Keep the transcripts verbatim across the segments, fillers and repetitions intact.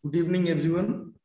Good evening, everyone.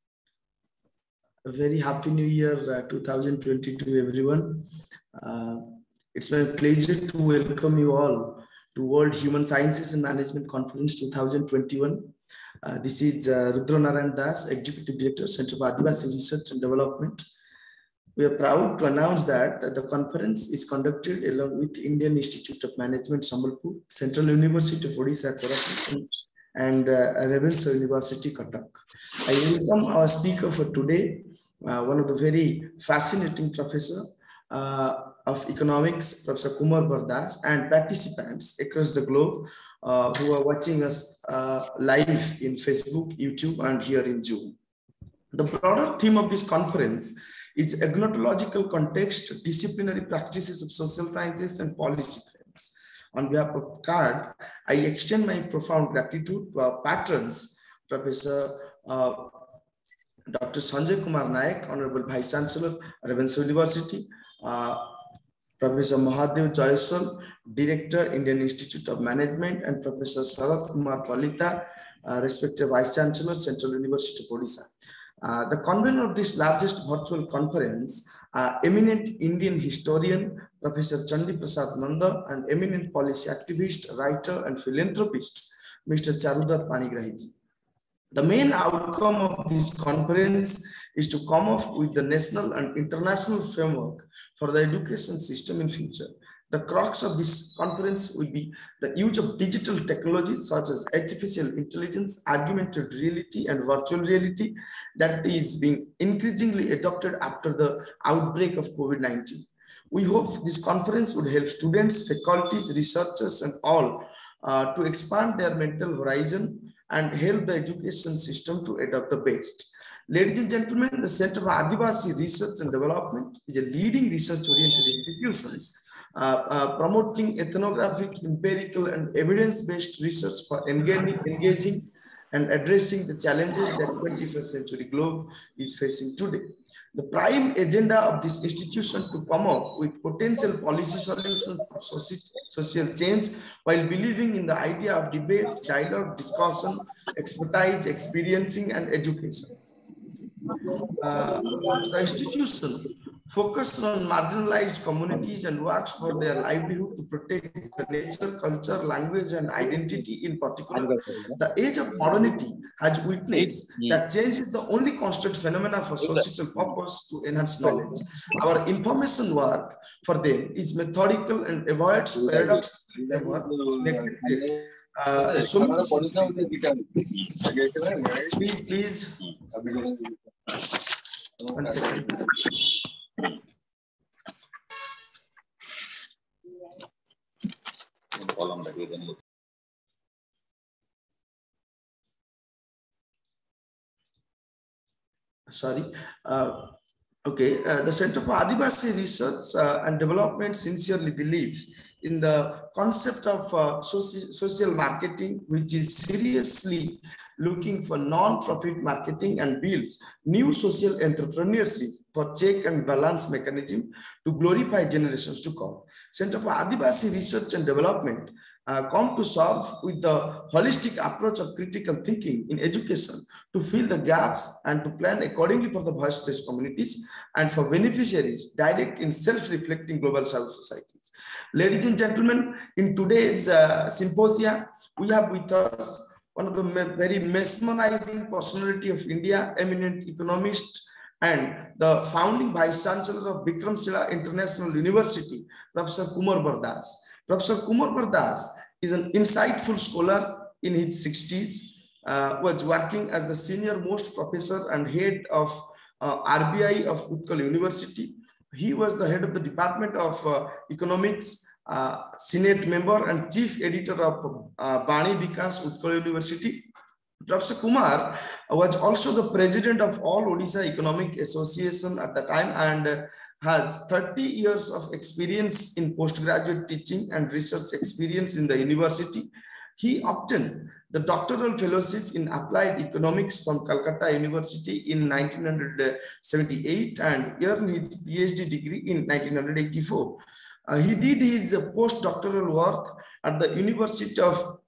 A very happy new year uh, two thousand twenty-two, everyone. Uh, it's my pleasure to welcome you all to World Human Sciences and Management Conference two thousand twenty-one. Uh, this is uh, Rudra Narayan Das, Executive Director, Center for Adivasi Research and Development. We are proud to announce that the conference is conducted along with Indian Institute of Management, Sambalpur, Central University of Odisha, Korapup, and uh, Ravenshaw University, Cuttack. I welcome our speaker for today, uh, one of the very fascinating professor uh, of economics, Professor Kumar Bardas, and participants across the globe uh, who are watching us uh, live in Facebook, YouTube, and here in Zoom. The broader theme of this conference is agnotological context, disciplinary practices of social sciences and policy frames. On behalf of C A R D, I extend my profound gratitude to our patrons, Professor uh, Doctor Sanjay Kumar Naik, Honorable Vice Chancellor, Ravenshaw University, uh, Professor Mahadev Jayaswal, Director, Indian Institute of Management, and Professor Sarath Kumar Palita, uh, respective Vice Chancellor, Central University of Odisha. Uh, the convener of this largest virtual conference, uh, eminent Indian historian, Professor Chandi Prasad Nanda, and eminent policy activist, writer, and philanthropist, Mister Charudar Panigrahi. The main outcome of this conference is to come up with the national and international framework for the education system in future. The crux of this conference will be the use of digital technologies such as artificial intelligence, augmented reality, and virtual reality that is being increasingly adopted after the outbreak of COVID nineteen. We hope this conference would help students, faculties, researchers, and all uh, to expand their mental horizon and help the education system to adopt the best. Ladies and gentlemen, the Center for Adivasi Research and Development is a leading research-oriented institution uh, uh, promoting ethnographic, empirical, and evidence-based research for engaging, engaging and addressing the challenges that twenty-first century globe is facing today. The prime agenda of this institution to come up with potential policy solutions for social change while believing in the idea of debate, dialogue, discussion, expertise, experiencing, and education. Uh, the institution focuses on marginalized communities and works for their livelihood to protect the nature, culture, language, and identity in particular. The age of modernity has witnessed that change is the only constant phenomena for societal purpose to enhance knowledge. Our information work for them is methodical and avoids paradox. Uh, so please, please. One second. Sorry. Uh, okay. Uh, the Center for Adivasi Research uh, and Development sincerely believes in the concept of uh, social, social marketing, which is seriously looking for non-profit marketing and builds new social entrepreneurship for check and balance mechanism to glorify generations to come. Center for Adivasi Research and Development uh, come to serve with the holistic approach of critical thinking in education to fill the gaps and to plan accordingly for the voiceless communities and for beneficiaries direct in self-reflecting global south societies. Ladies and gentlemen, in today's uh, symposium, we have with us one of the very mesmerizing personality of India, eminent economist and the founding vice chancellor of Vikramshila International University, Professor Kumar Bardas. Professor Kumar Bardas is an insightful scholar in his sixties, uh, was working as the senior most professor and head of uh, R B I of Utkal University. He was the head of the Department of uh, Economics, uh, Senate member and chief editor of uh, Bani Vikas Utkal University. Professor Kumar was also the president of All Odisha Economic Association at the time and uh, has thirty years of experience in postgraduate teaching and research experience in the university. He obtained the doctoral fellowship in applied economics from Calcutta University in nineteen seventy-eight and earned his PhD degree in nineteen eighty-four. Uh, he did his postdoctoral work at the University of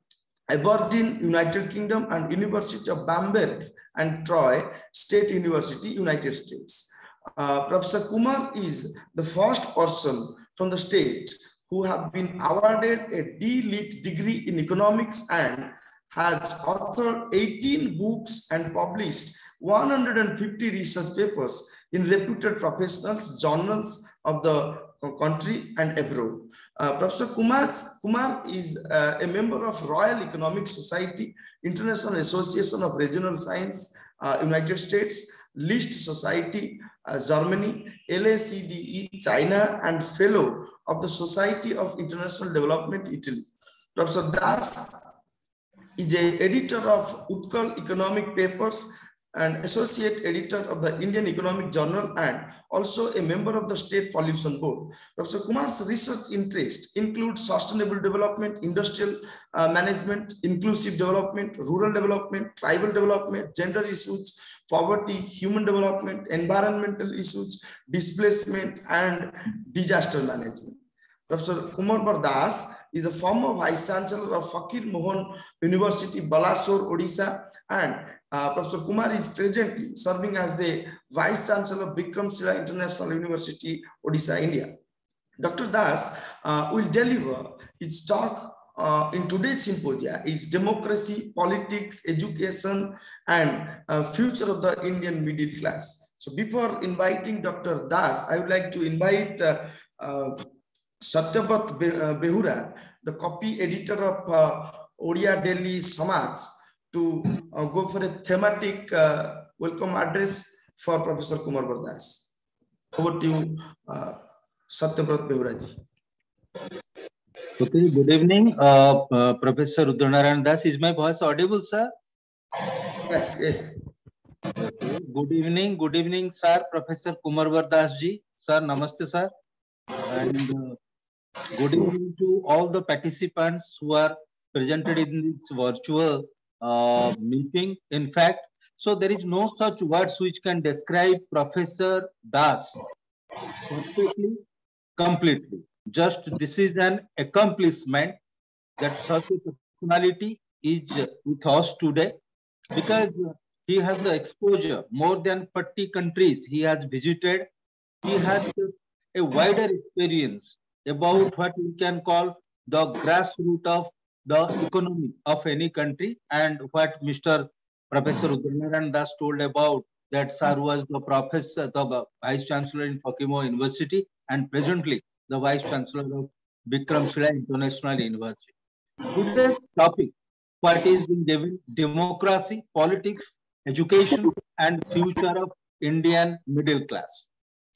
Aberdeen, United Kingdom, and University of Bamberg and Troy State University, United States. Uh, Professor Kumar is the first person from the state who have been awarded a D.Lit degree in economics and has authored eighteen books and published one hundred fifty research papers in reputed professional journals of the country and abroad. Uh, Professor Kumar, Kumar is uh, a member of Royal Economic Society, International Association of Regional Science, uh, United States, List Society, uh, Germany, L A C D E, China, and Fellow of the Society of International Development, Italy. Professor Das is an editor of Utkal Economic Papers and associate editor of the Indian Economic Journal and also a member of the State Pollution Board. Professor Kumar's research interests include sustainable development, industrial uh, management, inclusive development, rural development, tribal development, gender issues, poverty, human development, environmental issues, displacement, and disaster management. Professor Kumar Das is the former Vice Chancellor of Fakir Mohan University, Balasore, Odisha, and uh, Professor Kumar is presently serving as the Vice Chancellor of Bikramshila International University, Odisha, India. Doctor Das uh, will deliver his talk uh, in today's symposia is Democracy, Politics, Education, and uh, Future of the Indian Middle Class. So before inviting Doctor Das, I would like to invite uh, uh, Satyapat Behura, the copy editor of uh, Odia Delhi Samaj, to uh, go for a thematic uh, welcome address for Professor Kumar Das. Over to you, uh, Satyapat Behura ji. Okay, good evening, uh, uh, Professor Rudranarayan Das. Is my voice audible, sir? Yes, yes. Okay. Good evening, good evening, sir. Professor Kumar Das ji. Sir, namaste, sir. And uh, good evening to all the participants who are presented in this virtual uh, meeting. In fact, so there is no such words which can describe Professor Das perfectly, completely. Just this is an accomplishment that such a personality is with us today, because he has the exposure, more than forty countries he has visited. He has a wider experience about what we can call the grassroots of the economy of any country, and what Mister Professor Rudranarayan Das told about that sir was the professor, the Vice Chancellor in Fakir Mohan University, and presently the Vice Chancellor of Bikramshila International University. Today's topic, what is being given, democracy, politics, education, and future of Indian middle class.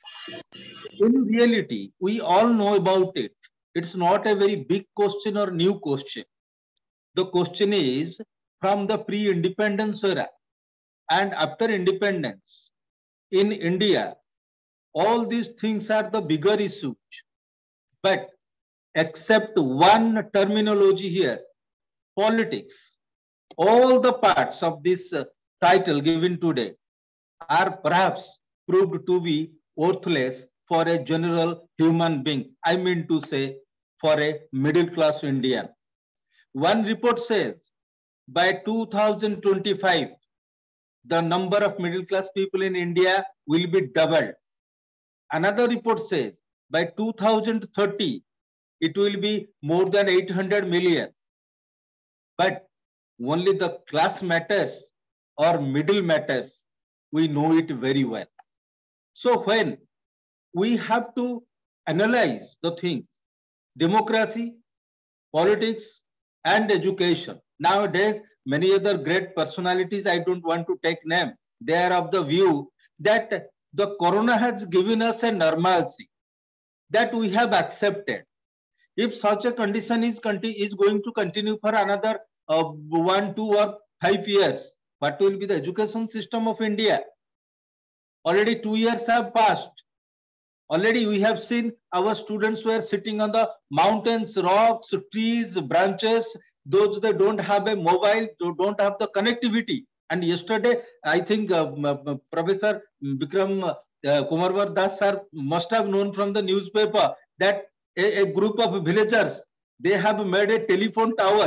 In reality, we all know about it. It's not a very big question or new question. The question is from the pre-independence era and after independence in India, all these things are the bigger issues. But except one terminology here, politics, all the parts of this uh, title given today are perhaps proved to be worthless for a general human being. I mean to say, for a middle class Indian. One report says by two thousand twenty-five, the number of middle class people in India will be doubled. Another report says by two thousand thirty, it will be more than eight hundred million. But only the class matters or middle matters, we know it very well. So when we have to analyze the things, democracy, politics, and education. Nowadays, many other great personalities, I don't want to take name, they are of the view that the corona has given us a normalcy that we have accepted. If such a condition is, is going to continue for another uh, one, two, or five years, what will be the education system of India? Already two years have passed. Already we have seen our students were sitting on the mountains, rocks, trees, branches. Those that don't have a mobile, don't have the connectivity. And yesterday, I think uh, Professor Bikram uh, Kumar Das sir must have known from the newspaper that a, a group of villagers, they have made a telephone tower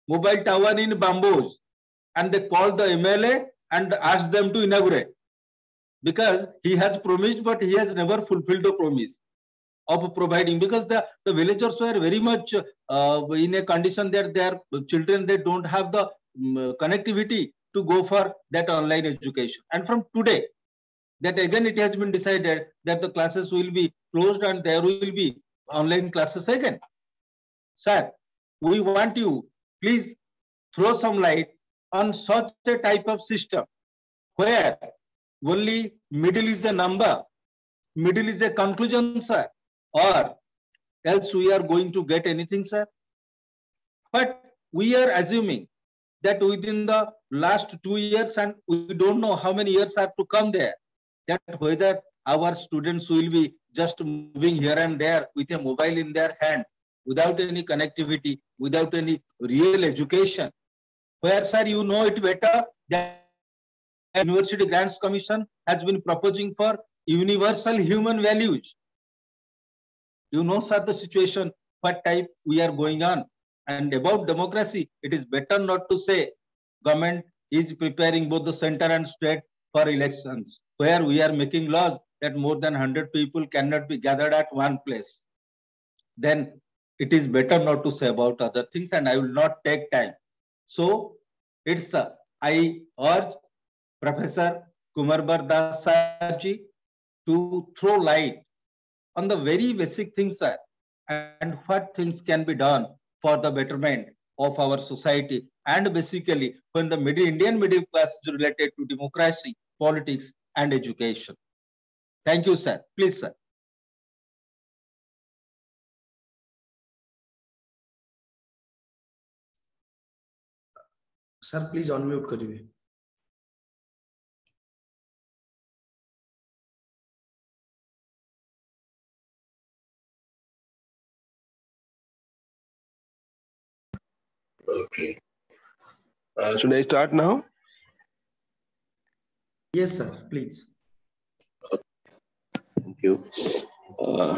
mobile tower in bamboos, and they called the M L A and asked them to inaugurate, because he has promised, but he has never fulfilled the promise of providing, because the, the villagers were very much uh, in a condition that their children, they don't have the um, connectivity to go for that online education. And from today, that again it has been decided that the classes will be closed and there will be online classes again. Sir, we want you, please throw some light on such a type of system where only middle is the number, middle is the conclusion, sir, or else we are going to get anything, sir. But we are assuming that within the last two years, and we don't know how many years have to come there, that whether our students will be just moving here and there with a mobile in their hand, without any connectivity, without any real education. Where, sir, you know it better, that University Grants Commission has been proposing for universal human values. You know, sir, the situation, what type we are going on. And about democracy, it is better not to say government is preparing both the center and state for elections, where we are making laws that more than one hundred people cannot be gathered at one place. Then it is better not to say about other things, and I will not take time. So it's, uh, I urge Professor Kumarbar Das Sahibji to throw light on the very basic things, sir, and what things can be done for the betterment of our society, and basically when the middle Indian middle class is related to democracy, politics, and education. Thank you, sir. Please, sir. Sir, please unmute kariye. Okay. Uh, should I start now? Yes, sir, please. Thank you. Uh,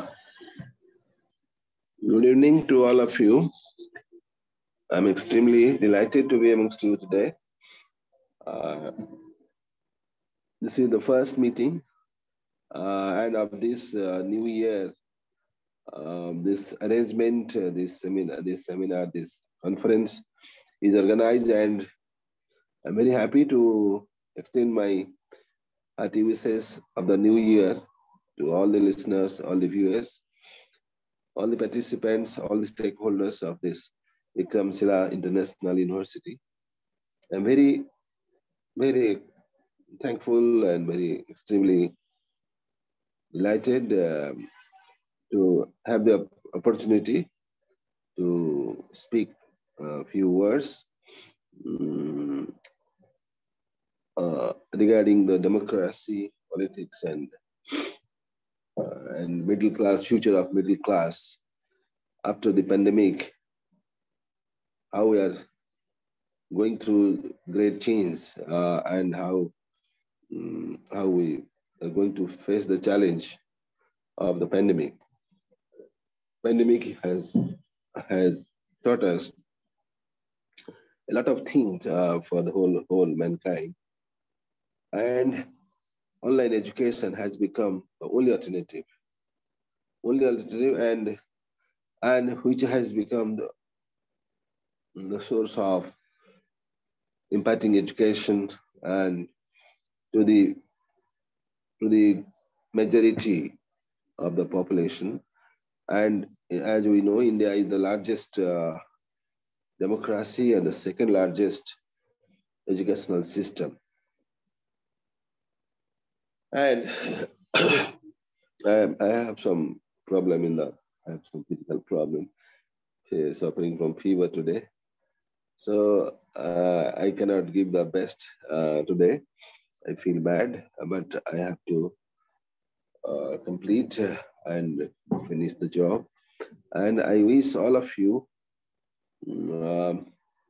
good evening to all of you. I'm extremely delighted to be amongst you today. Uh, this is the first meeting uh, and of this uh, new year, uh, this arrangement, uh, this seminar, this seminar, this conference is organized, and I'm very happy to extend my hearty wishes of the new year to all the listeners, all the viewers, all the participants, all the stakeholders of this Vikramshila International University. I'm very, very thankful and very extremely delighted um, to have the opportunity to speak a few words um, uh, regarding the democracy, politics, and uh, and middle class, future of middle class after the pandemic. How we are going through great change uh, and how um, how we are going to face the challenge of the pandemic. Pandemic has has taught us a lot of things uh, for the whole whole mankind, and online education has become the only alternative, only alternative, and and which has become the the source of imparting education and to the to the majority of the population. And as we know, India is the largest uh, democracy and the second largest educational system. And I, I have some problem in that. I have some physical problem, uh, suffering from fever today. So uh, I cannot give the best uh, today. I feel bad, but I have to uh, complete and finish the job. And I wish all of you um,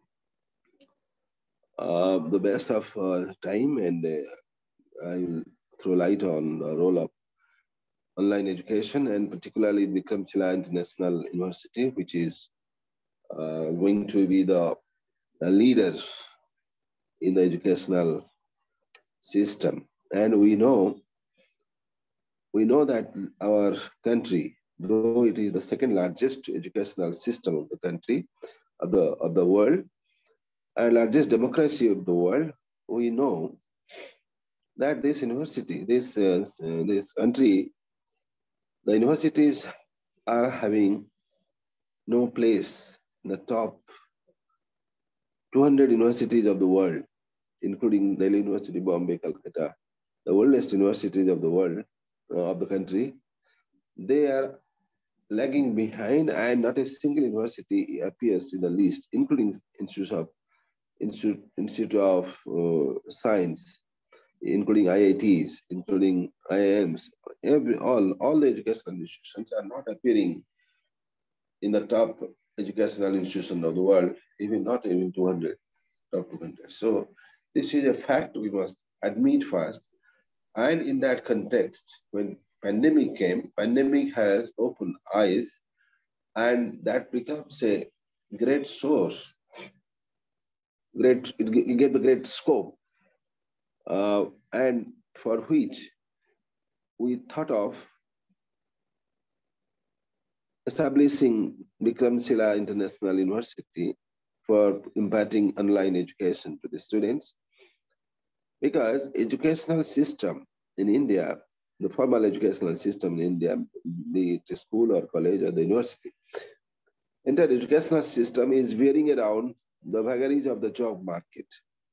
uh, the best of uh, time, and uh, I will throw light on the role of online education, and particularly Vikramshila International University, which is uh, going to be the a leader in the educational system. And we know, we know that our country, though it is the second largest educational system of the country, of the, of the world, and largest democracy of the world, we know that this university, this, uh, this country, the universities are having no place in the top two hundred universities of the world, including Delhi University, Bombay, Calcutta, the oldest universities of the world, uh, of the country. They are lagging behind, and not a single university appears in the list, including Institute of, Institute, Institute of uh, Science, including I I Ts, including I I Ms. Every, all, all the educational institutions are not appearing in the top educational institution of the world, even not even two hundred, top two hundred. So this is a fact we must admit first. And in that context, when pandemic came, pandemic has opened eyes, and that becomes a great source, great, it, it gave the great scope, uh, and for which we thought of establishing Vikramshila International University for imparting online education to the students. Because educational system in India, the formal educational system in India, be it a school or college or the university, entire educational system is veering around the vagaries of the job market.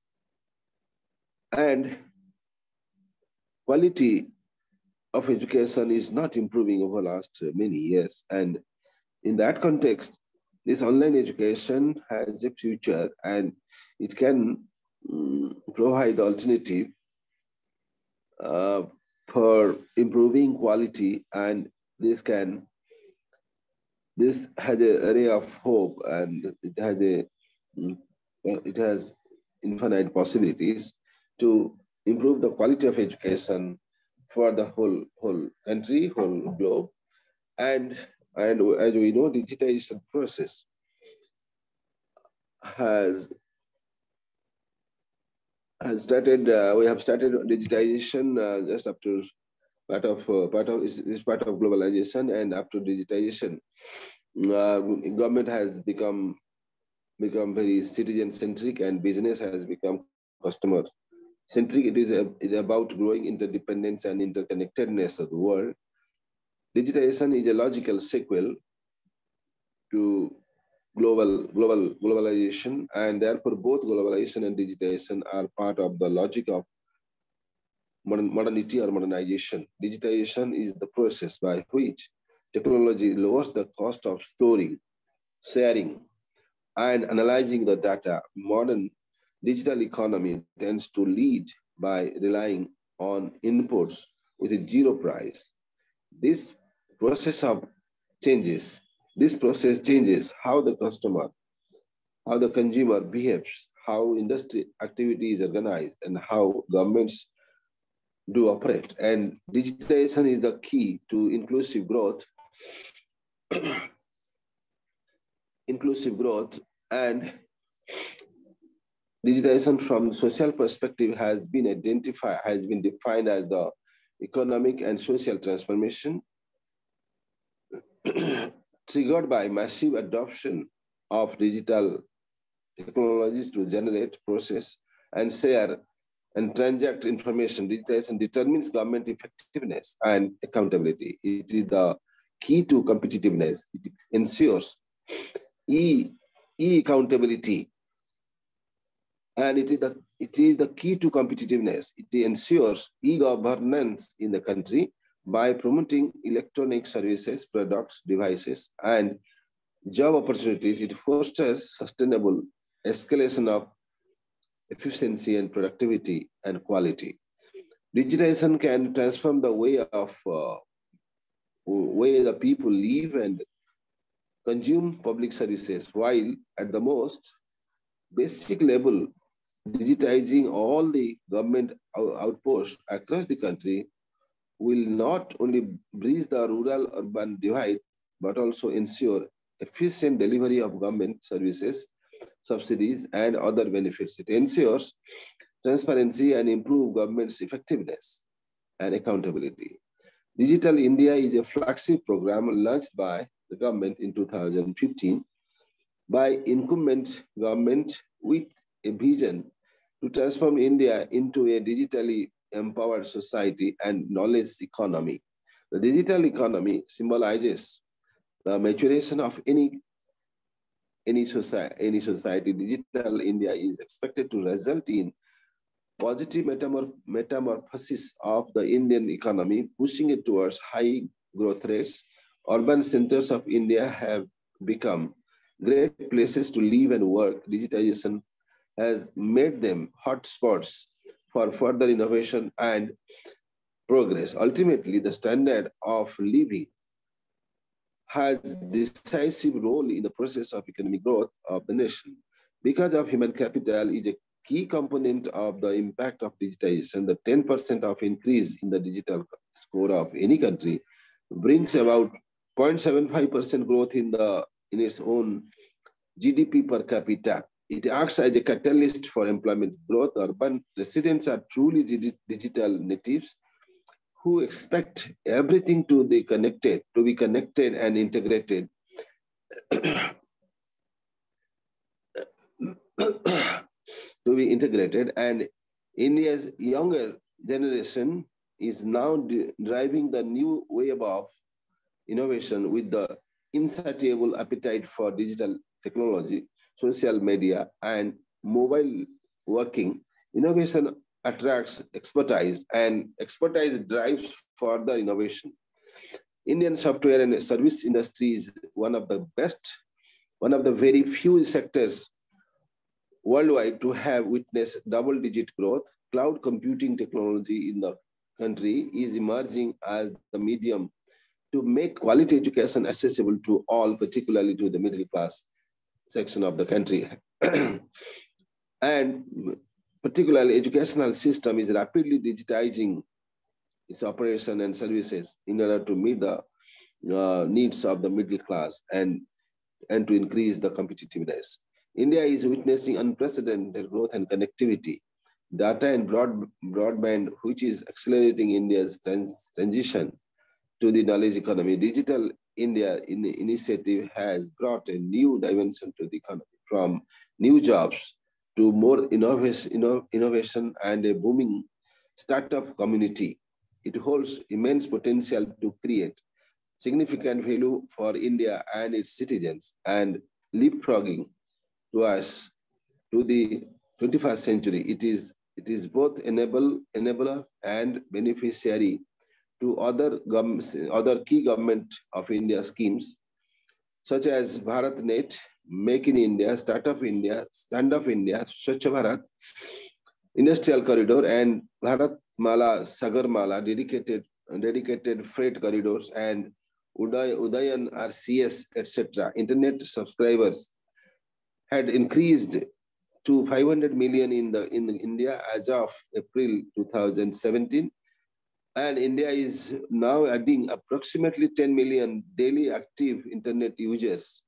And quality of education is not improving over the last many years. And in that context, this online education has a future, and it can um, provide alternative uh, for improving quality, and this can, this has a array of hope, and it has a, it has infinite possibilities to improve the quality of education for the whole, whole country, whole globe. And, and as we know, digitization process has, has started, uh, we have started digitization uh, just up to part of, uh, part of, is, is part of globalization, and after digitization, uh, government has become, become very citizen-centric, and business has become customer-centric. It is, a, it is about growing interdependence and interconnectedness of the world. Digitization is a logical sequel to global, global globalization, and therefore both globalization and digitization are part of the logic of modern, modernity or modernization. Digitization is the process by which technology lowers the cost of storing, sharing, and analyzing the data. Modern digital economy tends to lead by relying on inputs with a zero price. This process of changes, this process changes how the customer, how the consumer behaves, how industry activity is organized, and how governments do operate. And digitization is the key to inclusive growth, inclusive growth, and digitization from social perspective has been identified, has been defined as the economic and social transformation triggered by massive adoption of digital technologies to generate, process, and share and transact information. Digitization determines government effectiveness and accountability. It is the key to competitiveness. It ensures e, e accountability, and it is the it is the key to competitiveness. It ensures e-governance in the country by promoting electronic services, products, devices, and job opportunities. It fosters sustainable escalation of efficiency and productivity and quality. Digitization can transform the way of uh, way the people live and consume public services, while at the most basic level, digitizing all the government outposts across the country will not only bridge the rural-urban divide, but also ensure efficient delivery of government services subsidies, and other benefits. It ensures transparency and improves government's effectiveness and accountability. Digital India is a flagship program launched by the government in two thousand fifteen by incumbent government with a vision to transform India into a digitally empowered society and knowledge economy. The digital economy symbolizes the maturation of any, any, society, any society. Digital India is expected to result in positive metamorph metamorphosis of the Indian economy, pushing it towards high growth rates. Urban centers of India have become great places to live and work. Digitization has made them hotspots for further innovation and progress. Ultimately, the standard of living has decisive role in the process of economic growth of the nation. Because of human capital is a key component of the impact of digitization. The ten percent of increase in the digital score of any country brings about zero point seven five percent growth in, the, in its own G D P per capita. It acts as a catalyst for employment growth. Urban residents are truly digital natives who expect everything to be connected, to be connected and integrated. to be integrated, and India's younger generation is now driving the new wave of innovation with the insatiable appetite for digital technology, social media, and mobile working. Innovation attracts expertise, and expertise drives further innovation. Indian software and service industry is one of the best, one of the very few sectors worldwide to have witnessed double-digit growth. Cloud computing technology in the country is emerging as the medium to make quality education accessible to all, particularly to the middle class section of the country. And particularly, educational system is rapidly digitizing its operation and services in order to meet the uh, needs of the middle class and, and to increase the competitiveness. India is witnessing unprecedented growth and connectivity. Data and broad, broadband, which is accelerating India's trans, transition to the knowledge economy. Digital India in initiative has brought a new dimension to the economy, from new jobs to more innovation, innovation and a booming startup community. It holds immense potential to create significant value for India and its citizens, and leapfrogging to us to the twenty-first century. It is, it is both enable, enabler and beneficiary to other, other key government of India schemes, such as BharatNet, Make in India, Startup India, Stand Up India, Swachh Bharat, Industrial Corridor, and Bharatmala, Sagarmala, dedicated, dedicated freight corridors, and Uday, Udayan R C S, et cetera. Internet subscribers had increased to five hundred million in, the, in India as of April two thousand seventeen. And India is now adding approximately ten million daily active internet users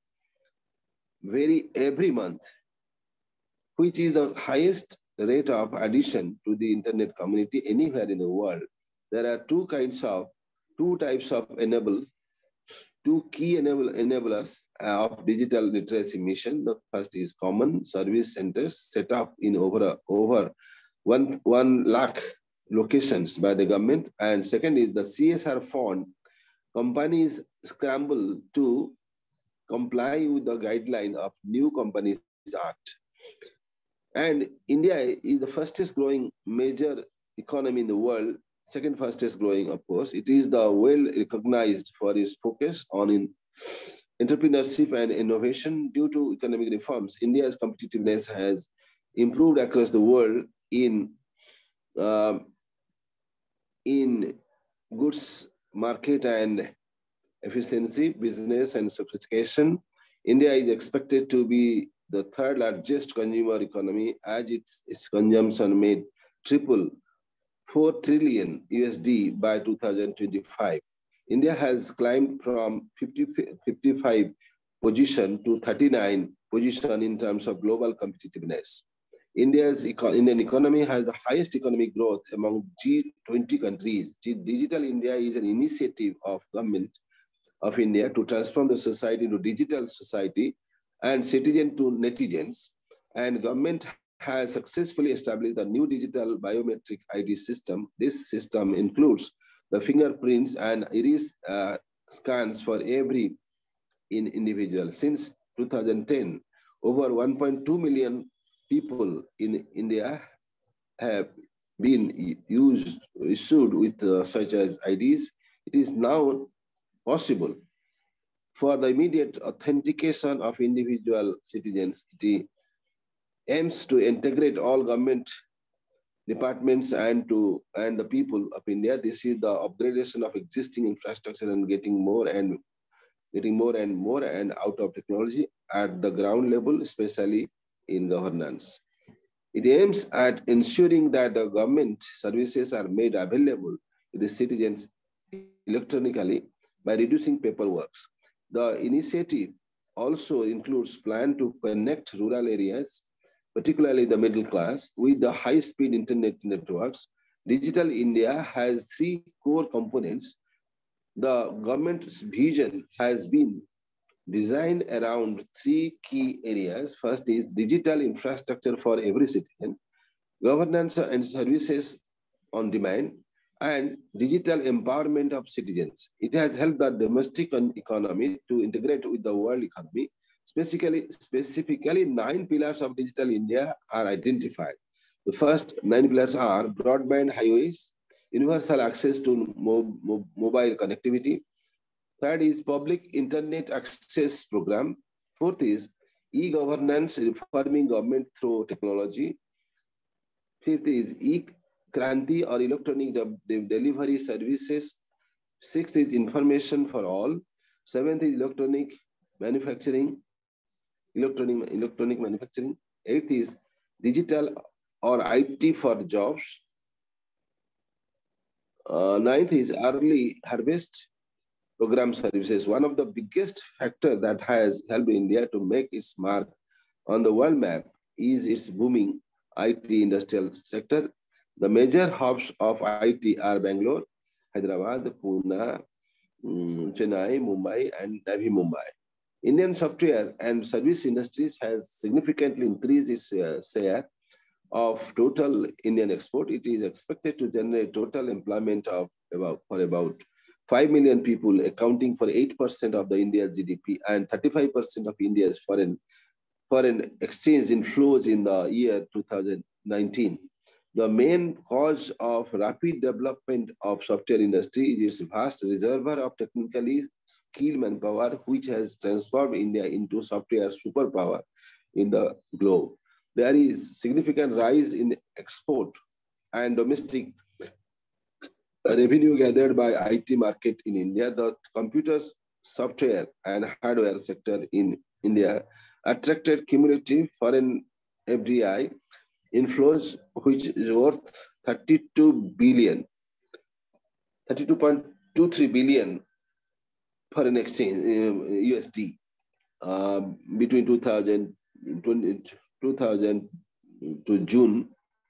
very every month, which is the highest rate of addition to the internet community anywhere in the world. There are two kinds of, two types of enable, two key enable, enablers of digital literacy mission. The first is common service centers set up in over, over one, one lakh locations by the government. And second is the C S R fund. Companies scramble to comply with the guideline of New Companies Act. And India is the fastest growing major economy in the world, second fastest growing, of course. It is the well recognized for its focus on in entrepreneurship and innovation. Due to economic reforms, India's competitiveness has improved across the world in, uh, in goods market and efficiency, business, and sophistication. India is expected to be the third largest consumer economy, as its, its consumption made triple four trillion U S D by two thousand twenty-five. India has climbed from fifty, fifty-five position to thirty-nine position in terms of global competitiveness. India's eco Indian economy has the highest economic growth among G twenty countries. G Digital India is an initiative of government of India to transform the society into digital society and citizen to netizens. And government has successfully established a new digital biometric I D system. This system includes the fingerprints and iris uh, scans for every in individual. Since two thousand ten, over one point two million people in India have been used, issued with uh, such as I Ds. It is now possible for the immediate authentication of individual citizens. It aims to integrate all government departments and to and the people of India. This is the upgradation of existing infrastructure and getting more and getting more and more and out of technology at the ground level, especially in governance. It aims at ensuring that the government services are made available to the citizens electronically by reducing paperwork. The initiative also includes plan to connect rural areas, particularly the middle class, with the high-speed internet networks. Digital India has three core components. The government's vision has been designed around three key areas. First is digital infrastructure for every citizen, governance and services on demand, and digital empowerment of citizens. It has helped the domestic economy to integrate with the world economy. Specifically, specifically, nine pillars of Digital India are identified. The first nine pillars are broadband highways, universal access to mo mo mobile connectivity. Third is public internet access program. Fourth is e-governance, reforming government through technology. Fifth is e-Kranti or electronic de delivery services. Sixth is information for all. Seventh is electronic manufacturing. Electronic, electronic manufacturing. Eighth is digital or I T for jobs. Uh, ninth is early harvest program services. One of the biggest factors that has helped India to make its mark on the world map is its booming I T industrial sector. The major hubs of I T are Bangalore, Hyderabad, Pune, um, Chennai, Mumbai, and Navi Mumbai. Indian software and service industries has significantly increased its uh, share of total Indian export. It is expected to generate total employment of about for about five million people, accounting for eight percent of the India's G D P and thirty-five percent of India's foreign, foreign exchange inflows in the year two thousand nineteen. The main cause of rapid development of software industry is its vast reservoir of technically skilled manpower, which has transformed India into software superpower in the globe. There is significant rise in export and domestic revenue gathered by I T market in India. The computers, software, and hardware sector in India attracted cumulative foreign F D I inflows, which is worth thirty-two billion, thirty-two point two three billion foreign exchange uh, U S D uh, between two thousand twenty, two thousand to June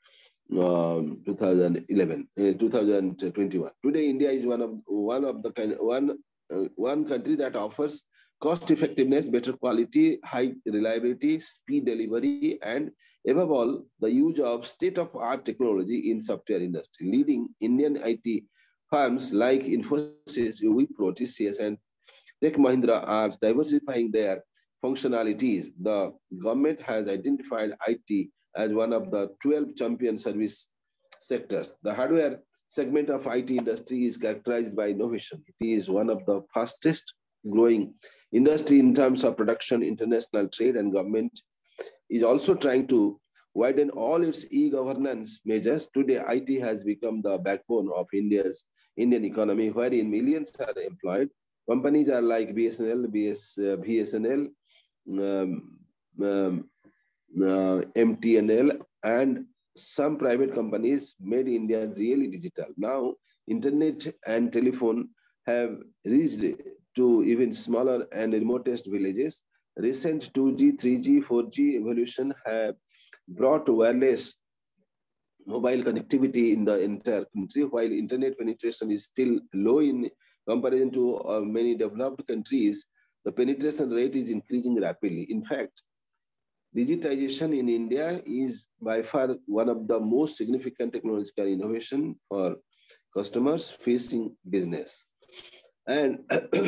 um, two thousand eleven, uh, two thousand twenty-one. Today, India is one of one of the kind one uh, one country that offers cost effectiveness, better quality, high reliability, speed delivery, and above all, the use of state-of-art technology in software industry. Leading Indian I T firms like Infosys, Wipro, T C S, and Tech Mahindra are diversifying their functionalities. The government has identified I T as one of the twelve champion service sectors. The hardware segment of I T industry is characterized by innovation. It is one of the fastest growing industry in terms of production, international trade, and government is also trying to widen all its e-governance measures. Today, I T has become the backbone of India's Indian economy, wherein millions are employed. Companies are like B S N L, B S, uh, B S N L, um, um, uh, M T N L, and some private companies made India really digital. Now, internet and telephone have reached to even smaller and remotest villages. Recent two G, three G, four G evolution have brought wireless mobile connectivity in the entire country, while internet penetration is still low in comparison to uh, many developed countries. The penetration rate is increasing rapidly. In fact, digitization in India is by far one of the most significant technological innovation for customers facing business. And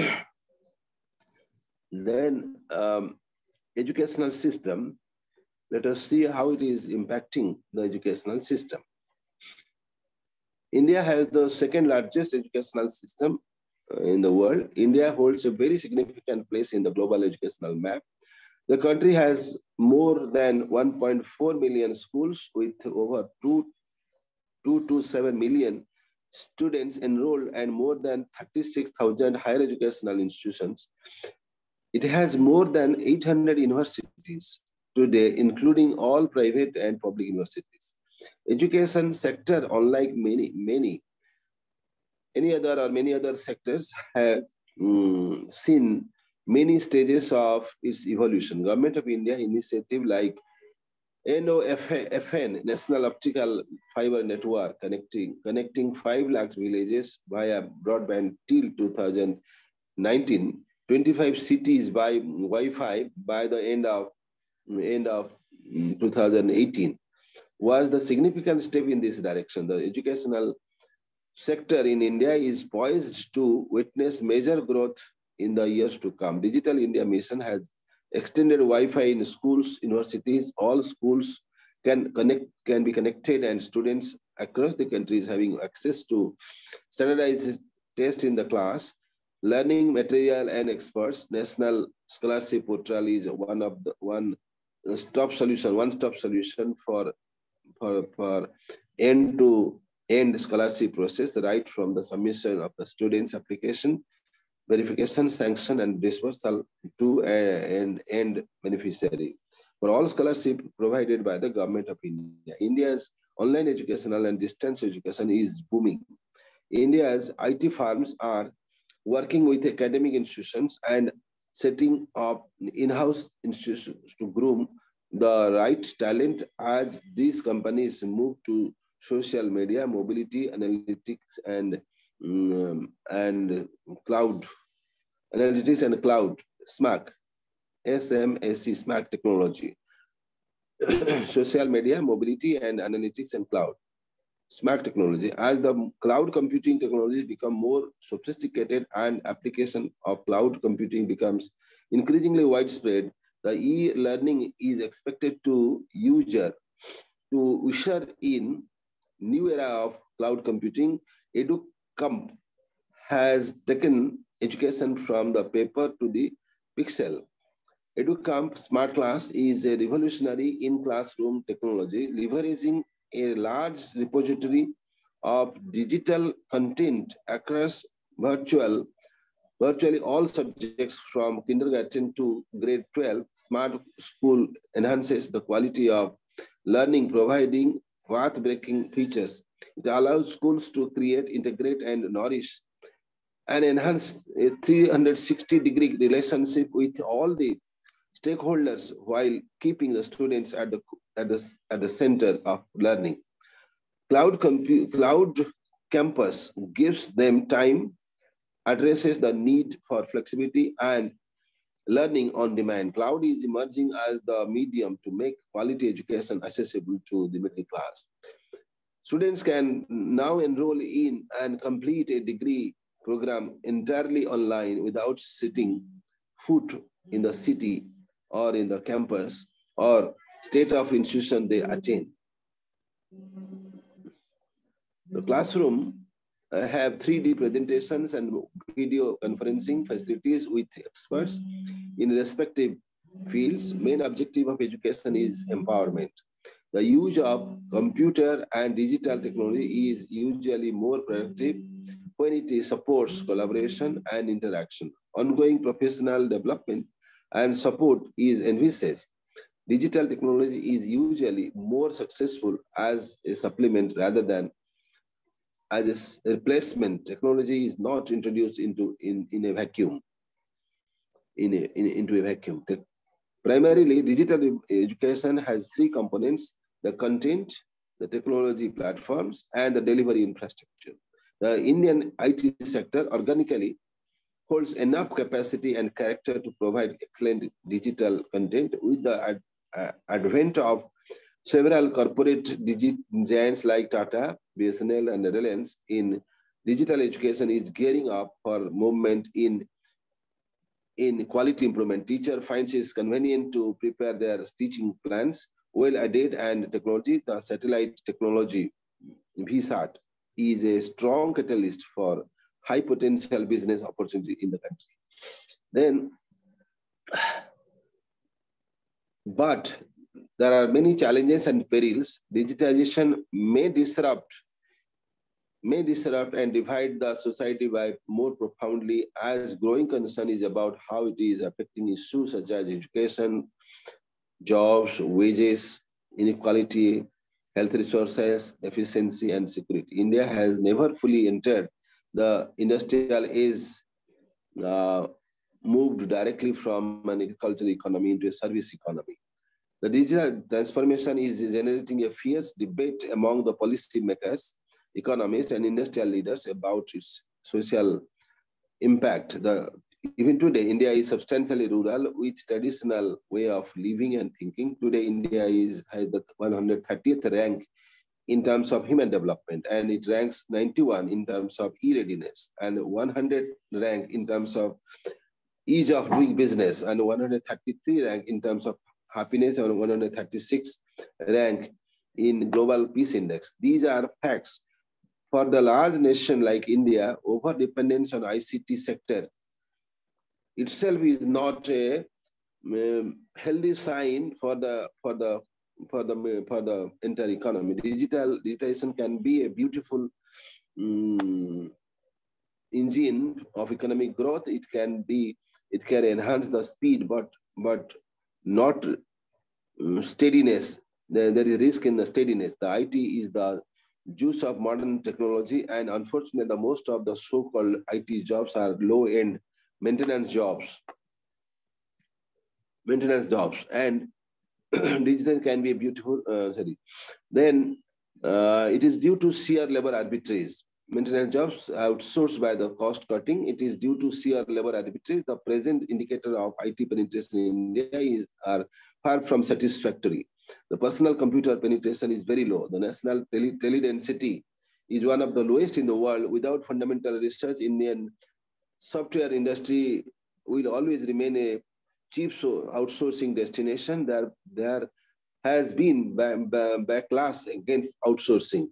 then um, educational system, let us see how it is impacting the educational system. India has the second largest educational system in the world. India holds a very significant place in the global educational map. The country has more than one point four million schools with over two to seven million students enrolled and more than thirty-six thousand higher educational institutions. It has more than eight hundred universities today, including all private and public universities. Education sector, unlike many, many, any other or many other sectors, have um, seen many stages of its evolution. Government of India initiative like N O F N, National Optical Fiber Network, connecting, connecting five lakhs villages via broadband till two thousand nineteen, twenty-five cities by Wi-Fi by the end of, end of two thousand eighteen, was the significant step in this direction. The educational sector in India is poised to witness major growth in the years to come. Digital India Mission has extended Wi-Fi in schools, universities. All schools can connect, can be connected, and students across the country is having access to standardized tests in the class, learning material and experts. National Scholarship Portal is one of the one stop solution, one-stop solution for, for, for end-to-end scholarship process, right from the submission of the student's application, verification, sanction, and dispersal to an end beneficiary for all scholarship provided by the Government of India. India's online educational and distance education is booming. India's I T firms are working with academic institutions and setting up in-house institutions to groom the right talent as these companies move to social media, mobility, analytics, and um, and cloud, analytics and cloud, SMAC, S M A C, SMAC technology, social media, mobility, and analytics and cloud, SMAC technology. As the cloud computing technologies become more sophisticated and application of cloud computing becomes increasingly widespread, the e-learning is expected to user to usher in new era of cloud computing. EduComp has taken education from the paper to the pixel. EduComp Smart Class is a revolutionary in-classroom technology leveraging a large repository of digital content across virtual, virtually all subjects from kindergarten to grade twelve. Smart School enhances the quality of learning, providing path-breaking features. It allows schools to create, integrate, and nourish and enhance a three hundred sixty degree relationship with all the stakeholders while keeping the students at the, at the, at the center of learning. Cloud, compute, Cloud Campus gives them time, addresses the need for flexibility and learning on demand. Cloud is emerging as the medium to make quality education accessible to the middle class. Students can now enroll in and complete a degree program entirely online without setting foot in the city or in the campus or state of institution they attend. The classroom uh, have three D presentations and video conferencing facilities with experts in respective fields. Main objective of education is empowerment. The use of computer and digital technology is usually more productive when it supports collaboration and interaction. Ongoing professional development and support is envisaged. Digital technology is usually more successful as a supplement rather than as a replacement. Technology is not introduced into in, in a vacuum. In a, in, into a vacuum. Primarily, digital education has three components: the content, the technology platforms, and the delivery infrastructure. The Indian I T sector organically holds enough capacity and character to provide excellent digital content. With the ad, uh, advent of several corporate digit giants like Tata, B S N L, and Reliance in digital education is gearing up for movement in, in quality improvement. Teacher finds it convenient to prepare their teaching plans well ahead, and technology, the satellite technology, V SAT, is a strong catalyst for high potential business opportunity in the country. Then, but there are many challenges and perils. Digitization may disrupt, may disrupt and divide the society by more profoundly, as growing concern is about how it is affecting issues such as education, jobs, wages, inequality, health resources, efficiency, and security. India has never fully entered the industrial age, uh, moved directly from an agricultural economy into a service economy. The digital transformation is generating a fierce debate among the policymakers, economists, and industrial leaders about its social impact. The, even today, India is substantially rural with traditional way of living and thinking. Today, India is, has the one hundred thirtieth rank in terms of human development, and it ranks ninety-one in terms of e-readiness, and one hundred rank in terms of ease of doing business, and one hundred thirty-three rank in terms of happiness, and one hundred thirty-six rank in Global Peace Index. These are facts. For the large nation like India, over-dependence on I C T sector itself is not a um, healthy sign for the for the for the for the entire economy. Digital digitization can be a beautiful um, engine of economic growth. It can be it can enhance the speed, but but not um, steadiness. There, there is risk in the steadiness. The I T is the juice of modern technology, and unfortunately, the most of the so-called I T jobs are low-end maintenance jobs. Maintenance jobs, and digital can be beautiful. Uh, sorry, then uh, it is due to sheer labor arbitrage. Maintenance jobs outsourced by the cost cutting. It is due to sheer labor arbitrage. The present indicator of I T penetration in India is are far from satisfactory. The personal computer penetration is very low. The national tele, tele density is one of the lowest in the world. Without fundamental research, Indian software industry will always remain a cheap outsourcing destination. There, there has been backlash against outsourcing.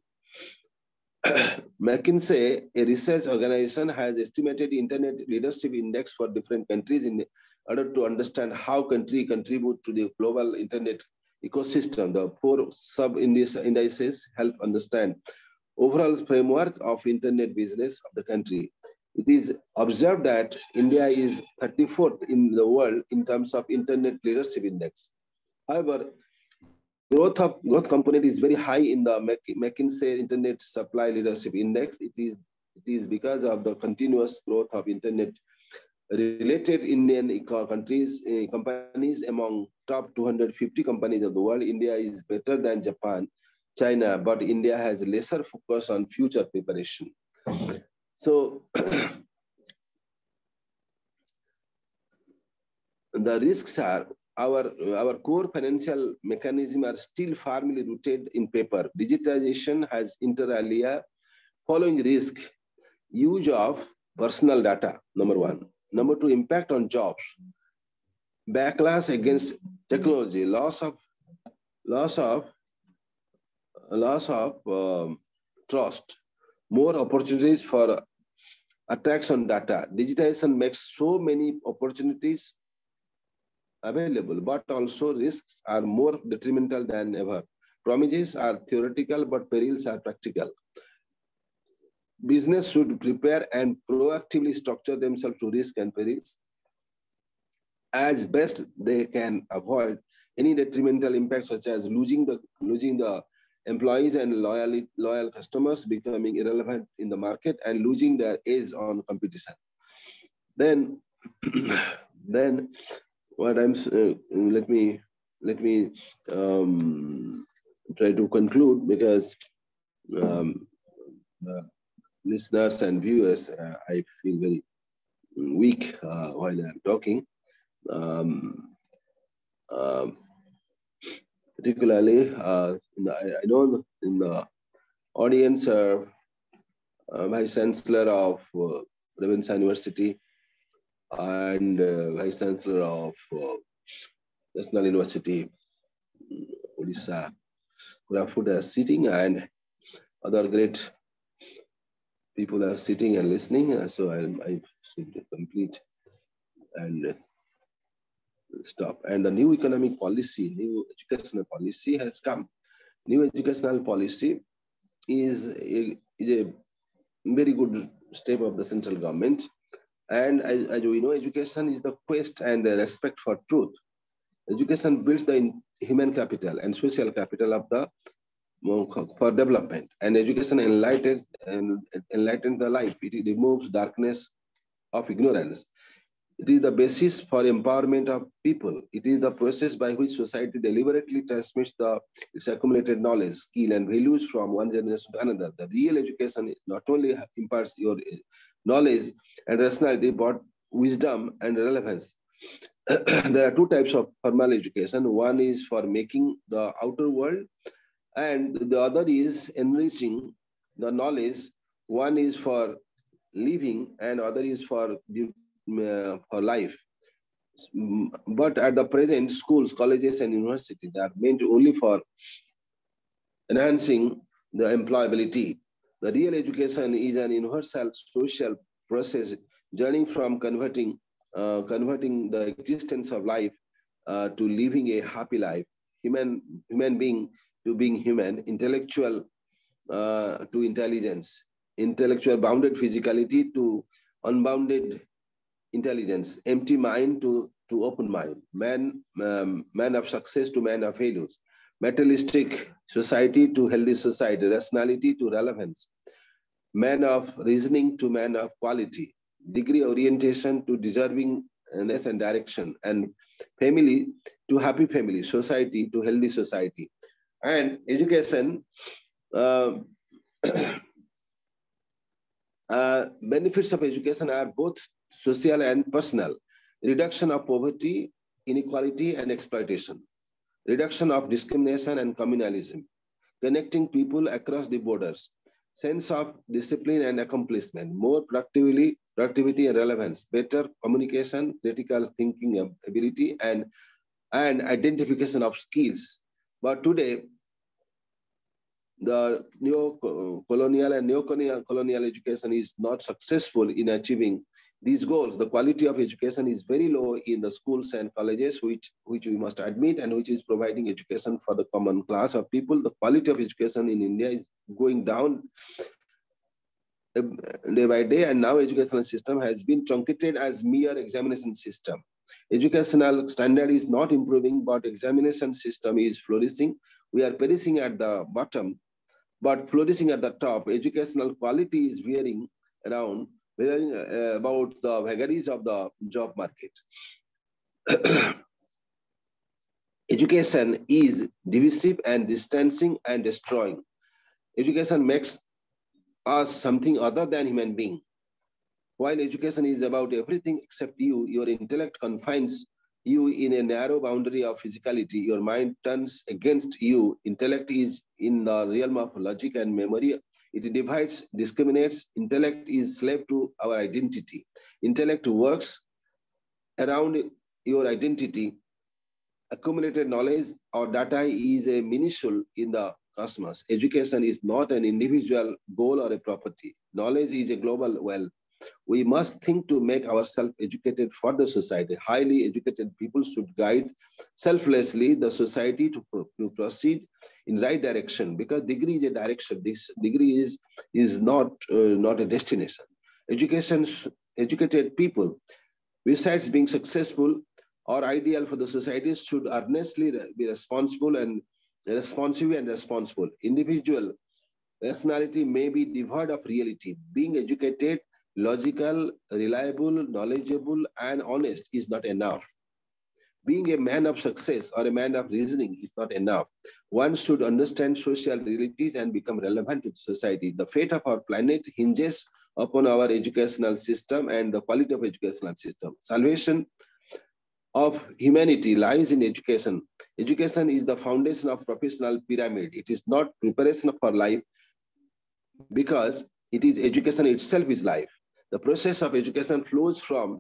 McKinsey, a research organization, has estimated Internet Leadership Index for different countries in order to understand how countries contribute to the global Internet ecosystem. The four sub-indices help understand overall framework of Internet business of the country. It is observed that India is thirty-fourth in the world in terms of Internet Leadership Index. However, growth of growth component is very high in the McKinsey Internet Supply Leadership Index. It is, it is because of the continuous growth of Internet related Indian countries, uh, companies. Among top two hundred fifty companies of the world, India is better than Japan, China, but India has lesser focus on future preparation. So the risks are our, our core financial mechanisms are still firmly rooted in paper. Digitization has inter alia following risk: use of personal data, number one. Number two, impact on jobs, backlash against technology, loss of loss of loss of um, trust, more opportunities for attacks on data. Digitization makes so many opportunities available, but also risks are more detrimental than ever. Promises are theoretical, but perils are practical. Business should prepare and proactively structure themselves to risk and perils as best they can avoid any detrimental impact, such as losing the losing the employees and loyal loyal customers, becoming irrelevant in the market, and losing their edge on competition. Then, then what I'm, uh, let me, let me um, try to conclude, because um, the listeners and viewers, uh, I feel very weak uh, while I'm talking. Um, uh, particularly, uh, I, I know in the audience, uh, uh, Vice Chancellor of uh, Ravenshaw University and uh, Vice Chancellor of uh, National University, Odisha, Koraput are sitting, and other great people are sitting and listening. So I, I should complete and stop. And the new economic policy, new educational policy has come. New educational policy is a, is a very good step of the central government. And as, as we know, education is the quest and the respect for truth. Education builds the human capital and social capital of the for development. And education enlightens and enlightens the life. It removes darkness of ignorance. It is the basis for empowerment of people. It is the process by which society deliberately transmits the, its accumulated knowledge, skill, and values from one generation to another. The real education not only imparts your knowledge and rationality, but wisdom and relevance. There are two types of formal education. One is for making the outer world, and the other is enriching the knowledge. One is for living, and other is for uh, for life. But at the present, schools, colleges, and universities are meant only for enhancing the employability. The real education is an universal social process, journeying from converting, uh, converting the existence of life uh, to living a happy life, human, human being to being human, intellectual uh, to intelligence, intellectual bounded physicality to unbounded intelligence, empty mind to, to open mind, man, um, man of success to man of values, materialistic society to healthy society, rationality to relevance, man of reasoning to man of quality, degree orientation to deservingness and direction, and family to happy family, society to healthy society. And education, uh, uh, benefits of education are both social and personal. Reduction of poverty, inequality, and exploitation. Reduction of discrimination and communalism. Connecting people across the borders. Sense of discipline and accomplishment. More productivity, productivity and relevance. Better communication, critical thinking ability, and, and identification of skills. But today, the neo-colonial and neo-colonial education is not successful in achieving these goals. The quality of education is very low in the schools and colleges, which, which we must admit, and which is providing education for the common class of people. The quality of education in India is going down day by day, and now educational system has been truncated as mere examination system. Educational standard is not improving, but examination system is flourishing. We are perishing at the bottom, but flourishing at the top. Educational quality is veering around, veering uh, about the vagaries of the job market. Education is divisive and distancing and destroying. Education makes us something other than human being. While education is about everything except you, your intellect confines you in a narrow boundary of physicality. Your mind turns against you. Intellect is in the realm of logic and memory. It divides, discriminates. Intellect is slave to our identity. Intellect works around your identity. Accumulated knowledge or data is a minuscule in the cosmos. Education is not an individual goal or a property. Knowledge is a global wealth. We must think to make ourselves educated for the society. Highly educated people should guide selflessly the society to, to proceed in right direction, because degree is a direction. This degree is, is not, uh, not a destination. Education, educated people, besides being successful or ideal for the society, should earnestly be responsible and responsive and responsible. Individual rationality may be devoid of reality. Being educated, logical, reliable, knowledgeable, and honest is not enough. being a man of success or a man of reasoning is not enough. One should understand social realities and become relevant to society. The fate of our planet hinges upon our educational system and the quality of educational system. Salvation of humanity lies in education. Education is the foundation of professional pyramid. It is not preparation for life, because it is education itself is life. The process of education flows from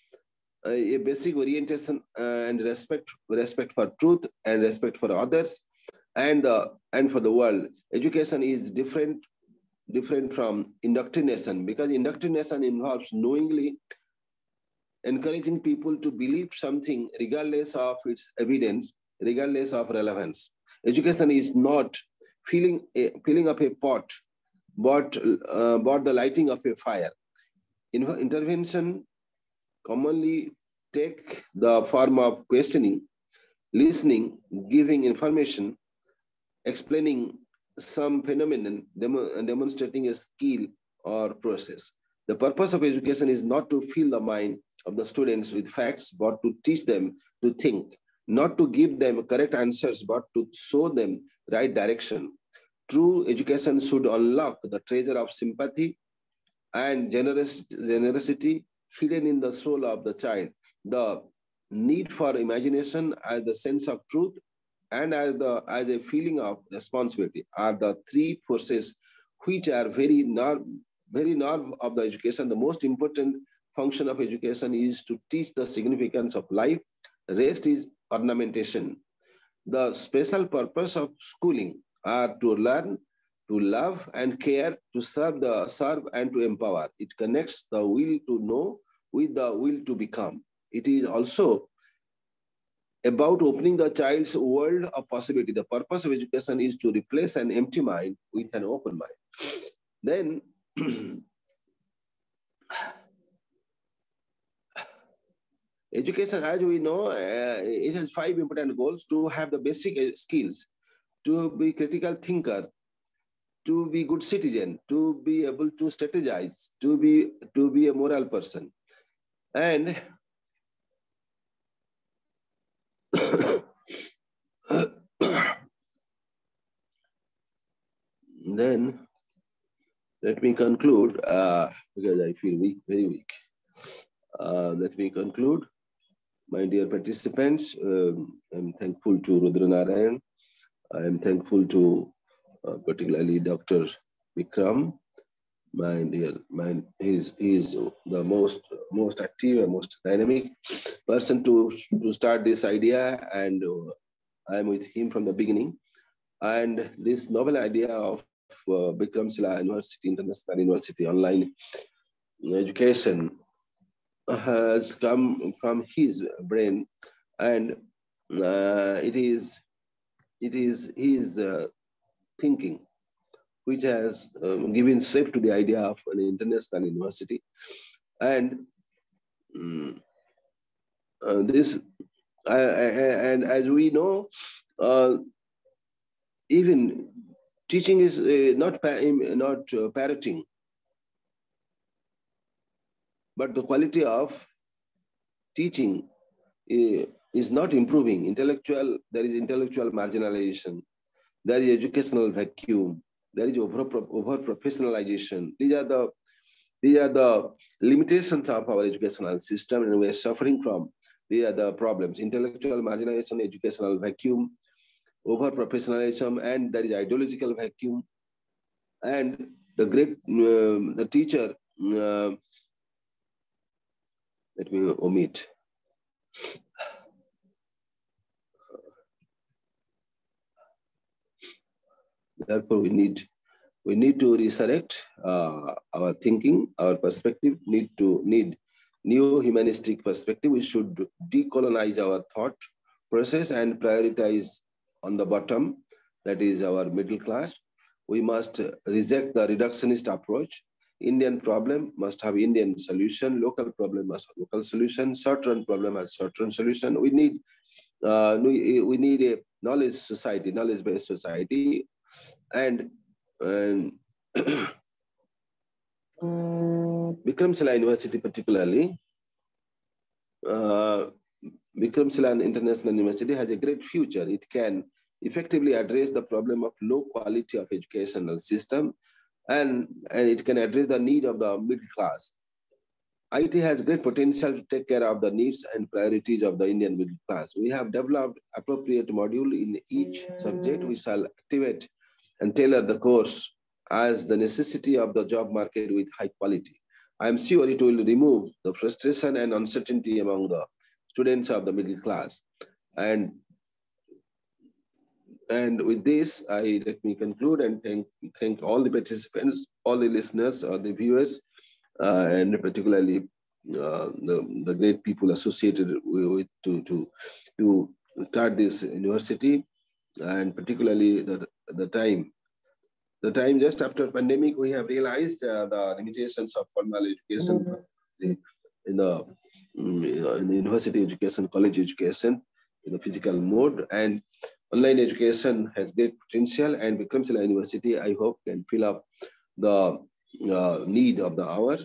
a basic orientation and respect, respect for truth and respect for others and, uh, and for the world. Education is different, different from indoctrination, because indoctrination involves knowingly encouraging people to believe something regardless of its evidence, regardless of relevance. Education is not filling, a, filling up a pot, but, uh, but the lighting of a fire. In, intervention commonly take the form of questioning, listening, giving information, explaining some phenomenon, demo, demonstrating a skill or process. The purpose of education is not to fill the mind of the students with facts, but to teach them to think, not to give them correct answers, but to show them right direction. True education should unlock the treasure of sympathy and generous, generosity hidden in the soul of the child. The need for imagination as the sense of truth and as, the, as a feeling of responsibility are the three forces which are very nerve, very nerve of the education. The most important function of education is to teach the significance of life. The rest is ornamentation. The special purpose of schooling are to learn, to love and care, to serve, the, serve and to empower. It connects the will to know with the will to become. It is also about opening the child's world of possibility. The purpose of education is to replace an empty mind with an open mind. Then, education, as we know, uh, it has five important goals: to have the basic skills, to be critical thinker, to be good citizen, to be able to strategize, to be, to be a moral person. And then let me conclude, uh, because I feel weak, very weak. Uh, let me conclude. My dear participants, um, I'm thankful to Rudra Narayan. I'm thankful to uh, particularly Doctor Vikram. My dear, my, he's, he's the most, most active and most dynamic person to, to start this idea, and uh, I'm with him from the beginning. And this novel idea of uh, Vikramshila University, International University Online Education has come from his brain, and uh, it is, it is his uh, thinking which has um, given shape to the idea of an international university. And um, uh, this, uh, and as we know, uh, even teaching is uh, not, not uh, parroting, but the quality of teaching uh, is not improving. Intellectual, there is intellectual marginalization, there is educational vacuum, there is over, over professionalization. These are the these are the limitations of our educational system, and we are suffering from. These are the problems: intellectual marginalization, educational vacuum, over professionalism, and there is ideological vacuum. And the great uh, the teacher. Uh, let me omit. Therefore, we need we need to resurrect uh, our thinking, our perspective. Need to need new humanistic perspective. We should decolonize our thought process and prioritize on the bottom, that is our middle class. We must reject the reductionist approach. Indian problem must have Indian solution. Local problem must have local solution. Short-run problem has short-run solution. We need uh, we, we need a knowledge society, knowledge-based society. And, and Vikramshila University particularly, uh, Vikram Salan International University has a great future. It can effectively address the problem of low quality of educational system, and, and it can address the need of the middle class. I T has great potential to take care of the needs and priorities of the Indian middle class. We have developed appropriate module in each subject. We shall activate and tailor the course as the necessity of the job market with high quality. I am sure it will remove the frustration and uncertainty among the students of the middle class. And, and with this, I let me conclude and thank, thank all the participants, all the listeners, or the viewers, uh, and particularly uh, the, the great people associated with to, to, to start this university, and particularly the, the time. The time just after pandemic, we have realized uh, the limitations of formal education mm-hmm. in, the, in the university education, college education, in the physical mode, and online education has great potential, and Vikram Salan University, I hope, can fill up the uh, need of the hour.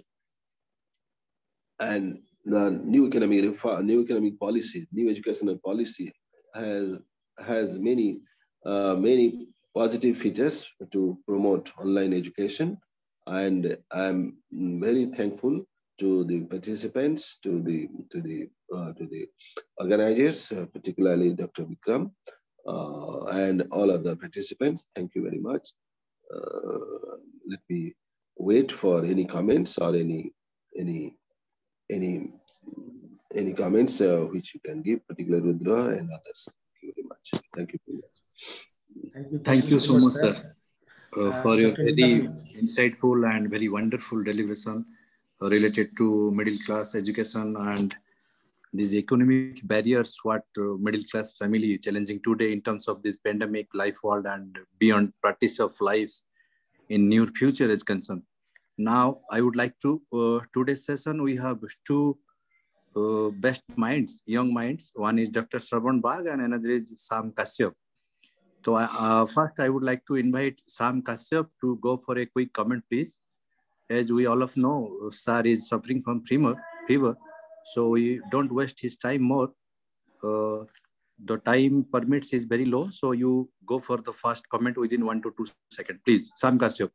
And the new economic reform, new economic policy, new educational policy has has many uh, many positive features to promote online education, and I'm very thankful to the participants, to the to the uh, to the organizers, uh, particularly Doctor Vikram, uh, and all other participants. Thank you very much. Uh, let me wait for any comments or any any any any comments uh, which you can give, particularly Rudra and others. Thank you very much. Thank you very much. Thank you, thank you so much, sir, uh, uh, for your very insightful and very wonderful deliberation uh, related to middle class education and these economic barriers what uh, middle class family challenging today in terms of this pandemic, life world, and beyond practice of lives in near future is concerned. Now, I would like to, uh, today's session, we have two uh, best minds, young minds. One is Doctor Shravan Bag and another is Sam Kashyap. So uh, first, I would like to invite Sam Kashyap to go for a quick comment, please. As we all of know, sir is suffering from fever, fever, so we don't waste his time more. Uh, the time permits is very low, so you go for the first comment within one to two seconds, please. Sam Kashyap.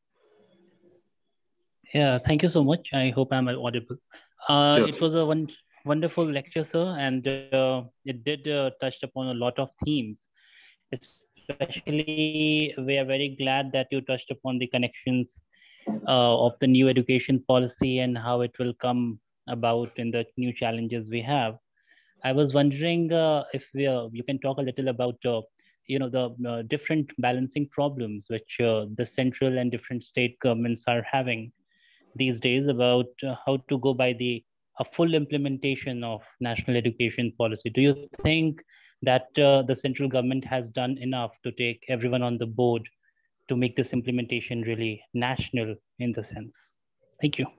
Yeah, thank you so much. I hope I'm audible. Uh, sure. It was a one, wonderful lecture, sir, and uh, it did uh, touch upon a lot of themes. Especially, we are very glad that you touched upon the connections uh, of the new education policy and how it will come about in the new challenges we have. I was wondering uh, if we, uh, you can talk a little about uh, you know, the uh, different balancing problems which uh, the central and different state governments are having these days about uh, how to go by the a full implementation of national education policy. Do you think that uh, the central government has done enough to take everyone on the board to make this implementation really national in the sense? Thank you.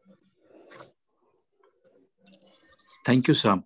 Thank you, Sam.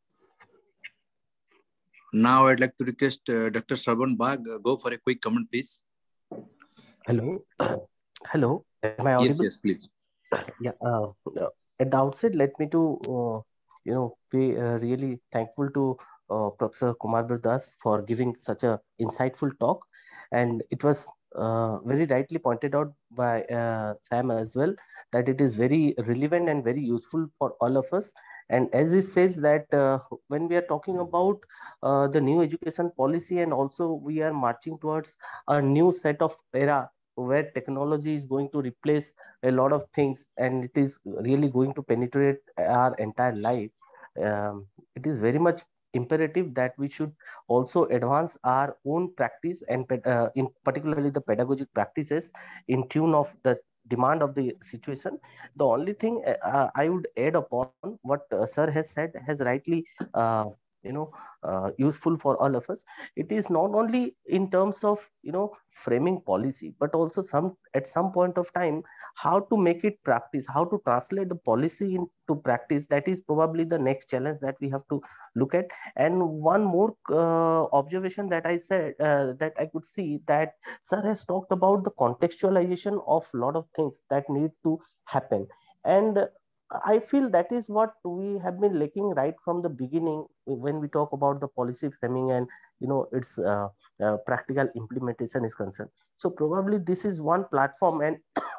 Now I'd like to request uh, Doctor Shravan Bag, uh, go for a quick comment, please. Hello. Hello. Am I audible? Yes, yes, please. Yeah. Uh, at the outset, let me to, uh, you know, be uh, really thankful to uh, Professor Kumarbir Das for giving such a insightful talk. And it was uh, very rightly pointed out by uh, Sam as well, that it is very relevant and very useful for all of us. And as he says that uh, when we are talking about uh, the new education policy, and also we are marching towards a new set of era where technology is going to replace a lot of things and it is really going to penetrate our entire life, um, it is very much imperative that we should also advance our own practice and uh, in particularly the pedagogic practices in tune of the demand of the situation. The only thing uh, I would add upon what uh, sir has said has rightly uh, you know uh, useful for all of us. It is not only in terms of you know framing policy, but also some at some point of time how to make it practice, how to translate the policy into practice. That is probably the next challenge that we have to look at. And one more uh, observation that I said uh, that I could see, that sir has talked about the contextualization of a lot of things that need to happen. And I feel that is what we have been lacking right from the beginning when we talk about the policy framing and, you know, its uh, uh, practical implementation is concerned. So probably this is one platform, and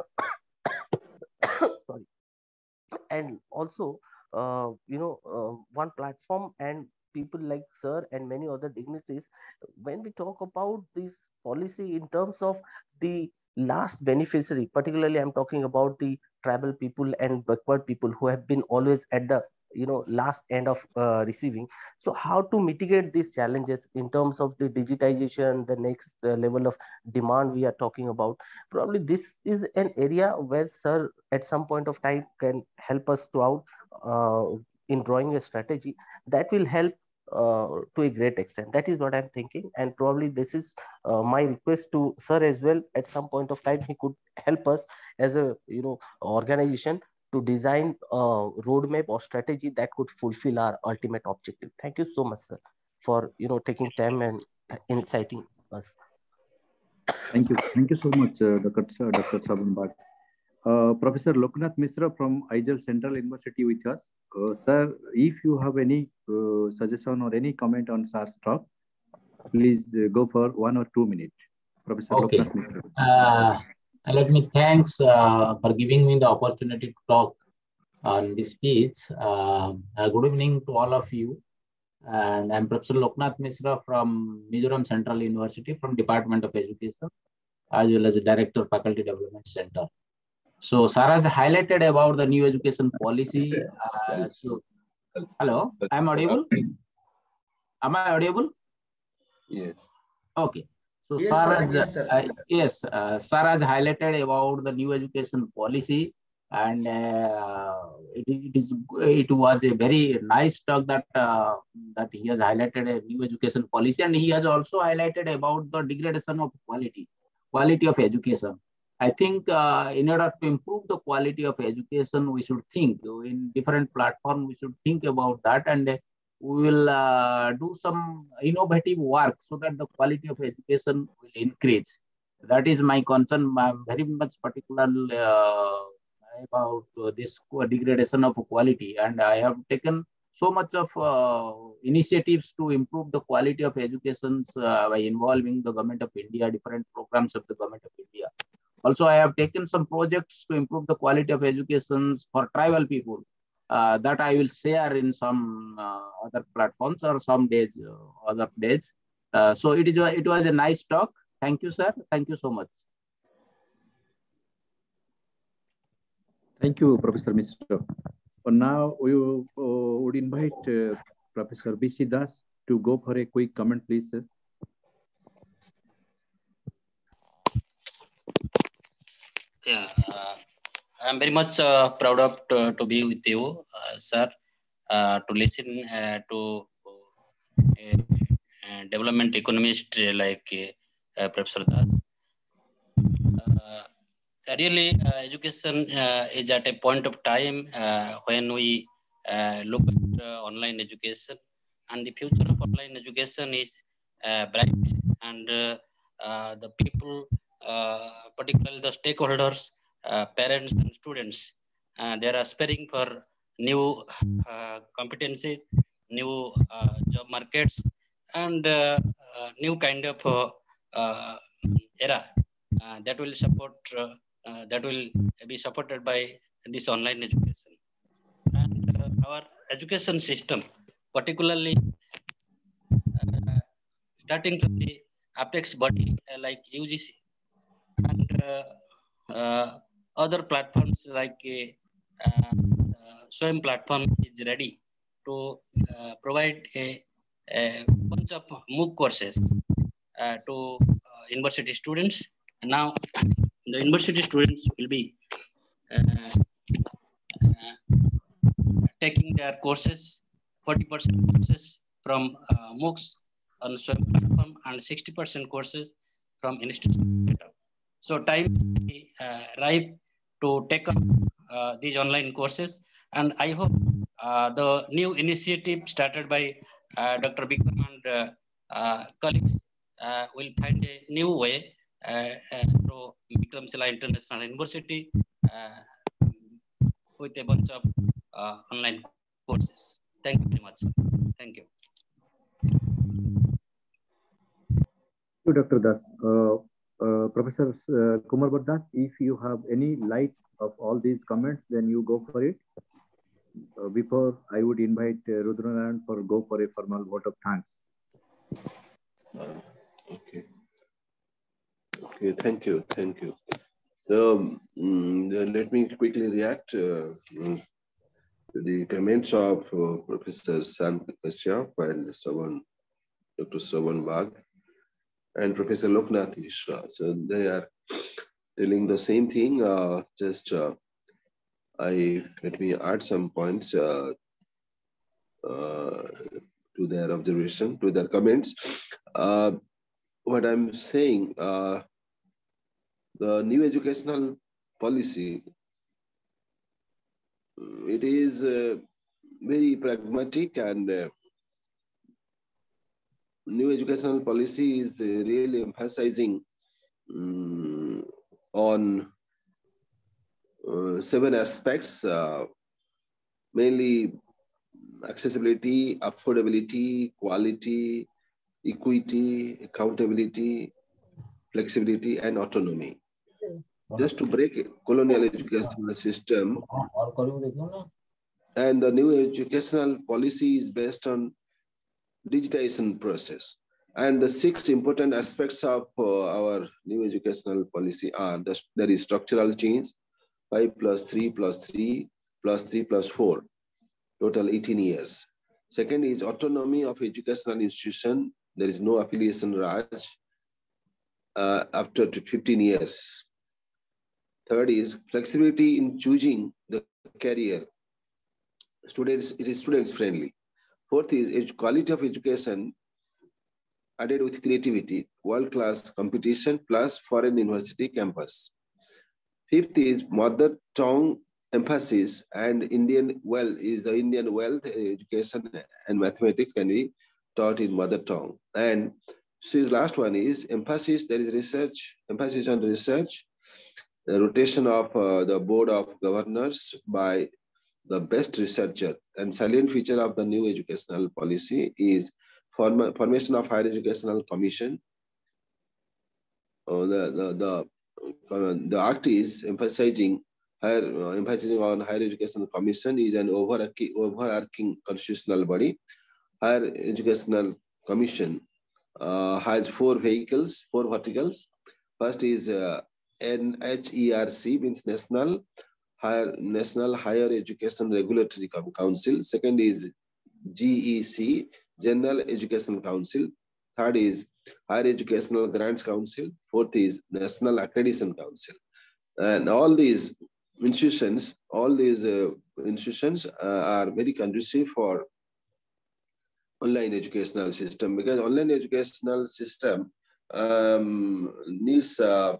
sorry, and also uh, you know uh, one platform and people like sir and many other dignitaries, when we talk about this policy in terms of the last beneficiary, particularly I'm talking about the tribal people and backward people who have been always at the, you know, last end of uh, receiving. So how to mitigate these challenges in terms of the digitization, the next uh, level of demand we are talking about? Probably this is an area where sir at some point of time can help us to out uh, in drawing a strategy that will help uh, to a great extent. That is what I'm thinking, and probably this is uh, my request to sir as well. At some point of time he could help us as a, you know, organization to design a roadmap or strategy that could fulfill our ultimate objective. Thank you so much, sir, for, you know, taking time and inciting us. Thank you. Thank you so much, uh, Doctor Doctor Saban Bhat. Uh, Professor Loknath Misra from Aizawl Central University with us. Uh, sir, if you have any uh, suggestion or any comment on sir's talk, please uh, go for one or two minutes. Professor Okay. Loknath Misra. Uh, let me thanks uh, for giving me the opportunity to talk on this speech. Uh, uh, good evening to all of you. And I'm Professor Loknath Misra from Mizoram Central University from Department of Education, as well as the Director of Faculty Development Center. So Sarah has highlighted about the new education policy. Uh, so, hello, I'm audible? Am I audible? Yes. Okay. So Yes, Sarah, sir. Yes, sir. uh, yes, uh, Sarah has highlighted about the new education policy, and uh, it, it is it was a very nice talk that uh, that he has highlighted a new education policy, and he has also highlighted about the degradation of quality, quality of education. I think uh, in order to improve the quality of education, we should think in different platforms. We should think about that, and we will uh, do some innovative work so that the quality of education will increase. That is my concern. I'm very much particular uh, about uh, this degradation of quality, and I have taken so much of uh, initiatives to improve the quality of education uh, by involving the Government of India, different programs of the Government of India. Also, I have taken some projects to improve the quality of education for tribal people. Uh, that I will share in some uh, other platforms or some days, uh, other days. Uh, so it is a, it was a nice talk. Thank you, sir. Thank you so much. Thank you, Professor Misra. Now we uh, would invite uh, Professor B C Das to go for a quick comment, please, sir. Yeah, uh, I'm very much uh, proud of to, to be with you, uh, sir, uh, to listen uh, to uh, uh, development economist like uh, Professor Das. Uh, really, uh, education uh, is at a point of time uh, when we uh, look at uh, online education, and the future of online education is uh, bright, and uh, uh, the people, uh, particularly the stakeholders, uh, parents and students, uh, they are aspiring for new uh, competencies, new uh, job markets, and uh, uh, new kind of uh, uh, era uh, that will support uh, uh, that will be supported by this online education. And uh, our education system, particularly uh, starting from the apex body uh, like U G C and uh, uh, other platforms like uh, uh, SWAYAM platform is ready to uh, provide a, a bunch of MOOC courses uh, to uh, university students. Now the university students will be uh, uh, taking their courses, forty percent courses from uh, MOOCs on SWAYAM platform and sixty percent courses from institution. So time is uh, ripe to take up uh, these online courses, and I hope uh, the new initiative started by uh, Doctor Bikram and uh, uh, colleagues uh, will find a new way uh, uh, through Bikram Sila International University. Uh, with a bunch of uh, online courses. Thank you very much, sir. Thank you. Thank you, Doctor Das. Uh, uh, Professor uh, Kumarbar Das, if you have any light of all these comments, then you go for it. Uh, before I would invite uh, Rudranarayan for go for a formal vote of thanks. Uh, okay. Okay, thank you, thank you. So um, let me quickly react uh, to the comments of uh, Professor San Kashyap and Savan, Doctor Savan Bagh and Professor Loknath Mishra. So they are telling the same thing. Uh, just uh, I let me add some points uh, uh, to their observation, to their comments. Uh, what I'm saying, uh, the new educational policy, it is uh, very pragmatic, and uh, new educational policy is uh, really emphasizing um, on uh, seven aspects, uh, mainly accessibility, affordability, quality, equity, accountability, flexibility, and autonomy. Just to break it, colonial educational system, and the new educational policy is based on digitization process. And the six important aspects of uh, our new educational policy are, the, there is structural change, five plus three plus three plus three plus four, total eighteen years. Second is autonomy of educational institution. There is no affiliation Raj uh, after fifteen years. Third is flexibility in choosing the career. Students, it is students friendly. Fourth is quality of education added with creativity, world-class competition plus foreign university campus. Fifth is mother tongue emphasis, and Indian well is the Indian wealth education and mathematics can be taught in mother tongue. And so the last one is emphasis, there is research, emphasis on research, the rotation of uh, the board of governors by the best researcher. And salient feature of the new educational policy is form formation of higher educational commission. Uh, the, the, the, uh, the act is emphasizing higher, uh, emphasizing on higher educational commission is an overarching, overarching constitutional body. Higher educational commission uh, has four vehicles, four verticals. First is uh, N H E R C, means National Higher National Higher Education Regulatory Council. Second is G E C, General Education Council. Third is Higher Educational Grants Council. Fourth is National Accreditation Council. And all these institutions, all these uh, institutions uh, are very conducive for online educational system, because online educational system um, needs uh,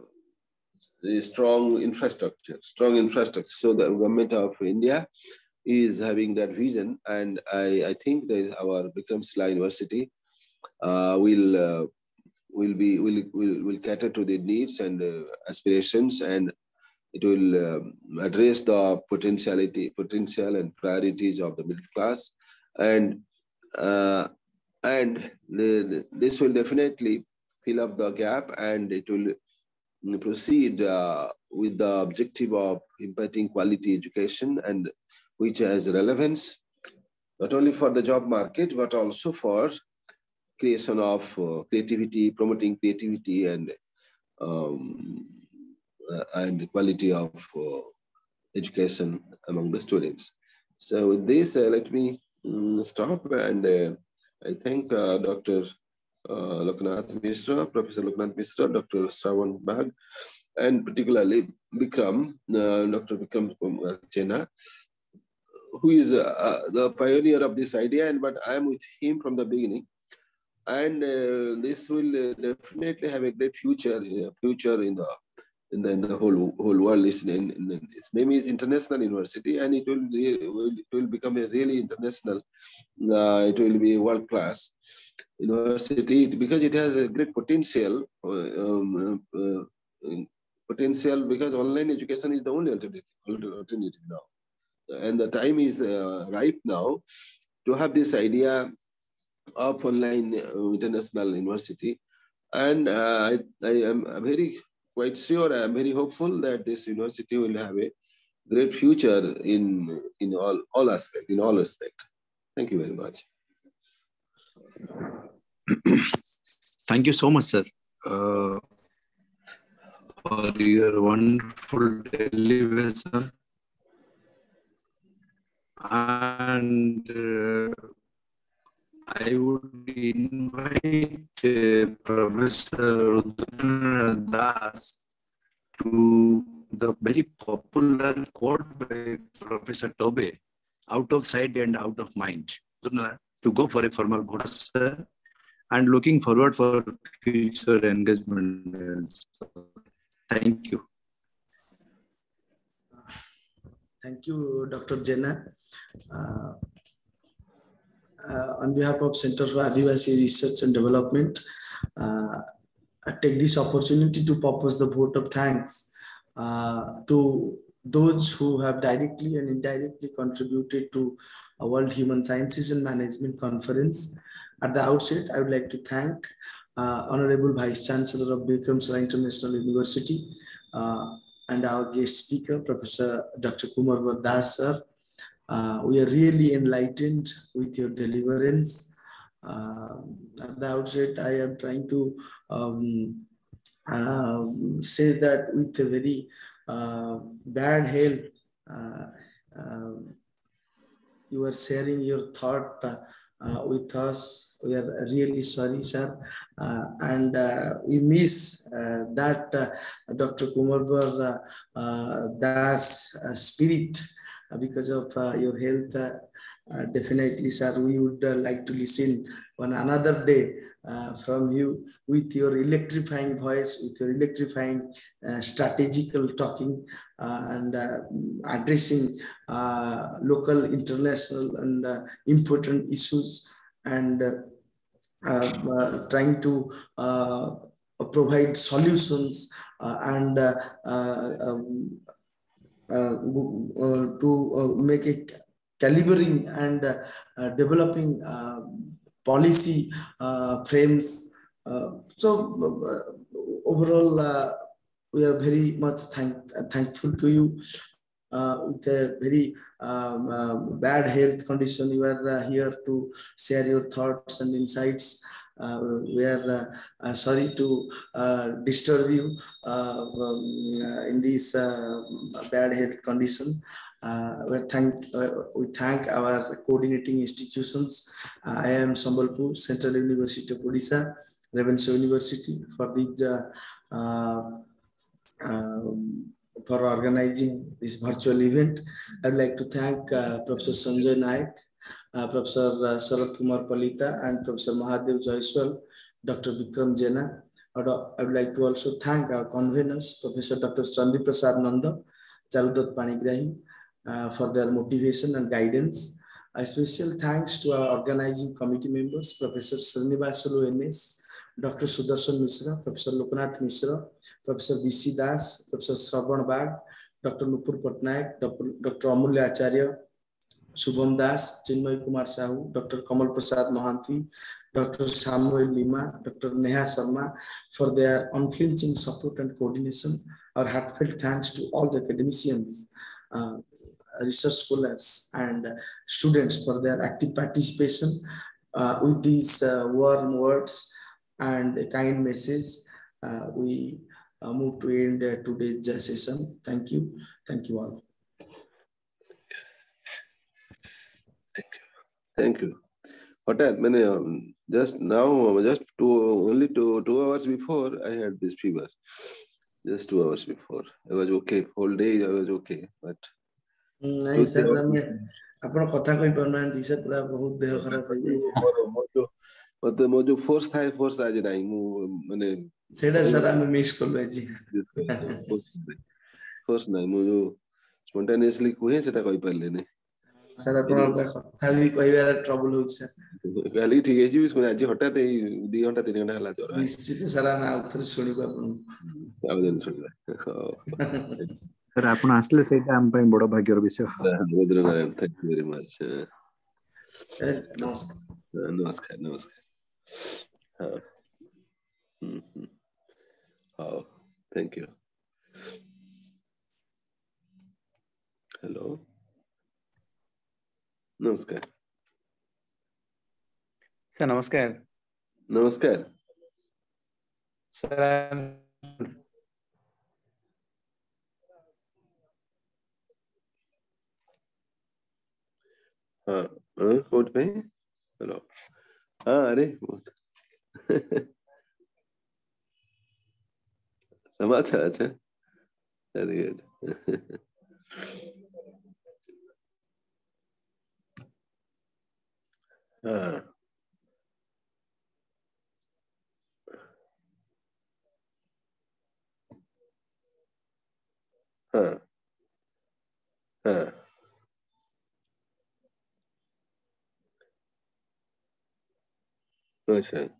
the strong infrastructure, strong infrastructure. So the government of India is having that vision, and I, I think that our Vikramshila University uh, will uh, will be will, will will cater to the needs and uh, aspirations, and it will um, address the potentiality, potential and priorities of the middle class, and uh, and the, this will definitely fill up the gap, and it will proceed uh, with the objective of imparting quality education, and which has relevance not only for the job market but also for creation of uh, creativity, promoting creativity and um, uh, and quality of uh, education among the students. So with this, uh, let me um, stop, and uh, I thank uh, Doctor Uh, Loknath Mishra, Professor Loknath Mishra, Doctor Savan Bagh, and particularly Bikram, uh, Doctor Bikram Chena, who is uh, the pioneer of this idea, and but I am with him from the beginning. And uh, this will uh, definitely have a great future, uh, future in the in the, in the whole whole world. Its name, its name is International University, and it will, will it will become a really international. Uh, it will be world class university because it has a great potential uh, um, uh, potential, because online education is the only alternative, alternative now. And the time is uh, ripe now to have this idea of online uh, international university. And uh, I, I am very quite sure, I am very hopeful that this university will have a great future in, in all, all aspects, in all aspects. Thank you very much. Thank you so much, sir, uh, for your wonderful delivery. And uh, I would invite uh, Professor Rudra Das to the very popular quote by Professor Tobe, out of sight and out of mind, to go for a formal course, and looking forward for future engagement. Thank you. Thank you, Doctor Jena. Uh, uh, on behalf of Center for Adivasi Research and Development, uh, I take this opportunity to propose the vote of thanks uh, to those who have directly and indirectly contributed to a World Human Sciences and Management Conference. At the outset, I would like to thank uh, Honorable Vice Chancellor of Bikram Sarai International University uh, and our guest speaker, Professor Doctor Kumarvar Das, sir. Uh, we are really enlightened with your deliverance. Uh, at the outset, I am trying to um, uh, say that with a very uh, bad health, uh, uh, you are sharing your thought uh, uh, with us. We are really sorry, sir. Uh, and uh, we miss uh, that uh, Doctor Kumarvar uh, uh, Das uh, spirit uh, because of uh, your health. Uh, uh, definitely, sir, we would uh, like to listen on another day uh, from you with your electrifying voice, with your electrifying uh, strategical talking uh, and uh, addressing uh, local, international, and uh, important issues, and uh, uh, uh, trying to uh, provide solutions uh, and uh, uh, um, uh, uh, to uh, make a calibering and uh, uh, developing uh, policy uh, frames. Uh, so uh, overall, uh, we are very much thank thankful to you. Uh, with a very um, uh, bad health condition, you are uh, here to share your thoughts and insights. Uh, we are uh, uh, sorry to uh, disturb you uh, um, uh, in this uh, bad health condition. Uh, we thank uh, we thank our coordinating institutions. Uh, I am Sambalpur Central University of Odisha, Ravenshaw University, for this uh, uh, um, for organizing this virtual event. I'd like to thank uh, Professor Sanjay Naik, uh, Professor uh, Sarath Kumar Palita, and Professor Mahadev Jaiswal, Doctor Bikram Jena. I would like to also thank our conveners, Professor Doctor Chandi Prasad Nanda, Charudat Panigrahi, uh, for their motivation and guidance. A special thanks to our organizing committee members, Professor Srinivasulu N S, Doctor Sudarshan Mishra, Professor Lokanath Mishra, Professor V C Das, Professor Shravan Bag, Doctor Nupur Patnaik, Doctor Amulya Acharya, Shubham Das, Chinmay Kumar Sahu, Doctor Kamal Prasad Mohanty, Doctor Samuel Lima, Doctor Neha Sharma for their unflinching support and coordination. Our heartfelt thanks to all the academicians, uh, research scholars, and students for their active participation uh, with these uh, warm words and a kind message. Uh, we uh, move to end uh, today's session. Thank you. Thank you all. Thank you. What I mean, um, just now, just two, only two, two hours before, I had this fever. Just two hours before. I was okay. Whole day I was okay. But नहीं sir मैं अपना कथा कोई करना है दिशा पूरा बहुत देह खराब हो जाए मोजो मतलब मोजो फोर्स था फोर्स आज नहीं मु माने सेडा सर हम मिस कर लो जी फोर्स नहीं मुझे स्पॉन्टेनियसली कोई सेटा कोई पर लेने सर अपना कथा भी कोई बार ट्रबल हो सर पहले ठीक है जी इसमें आज हटाते ही दो घंटा तीन घंटा हला जोर निश्चित सर ना उत्तर सुनी को अपन ଆଉ ଦିନ ଶୁଣିବା। Sir, ଆପଣ ଆସିଲେ ସେଇଟା ଆମ ପାଇଁ ବଡ଼ ଭାଗ୍ୟର ବିଷୟ। Rudra Narayan, thank you very much. ନମସ୍କାର ନମସ୍କାର ନମସ୍କାର। ହଁ ହୁଁ ହୁଁ ହଉ, thank you. Hello. ନମସ୍କାର। Sir, namaskar. ନମସ୍କାର। Sir, ହଁ ହଁ କୋଉଠି ପାଇଁ? ହ୍ୟାଲୋ। ହଁ ଆରେ अच्छा अच्छा, very good. हाँ हाँ हाँ अच्छा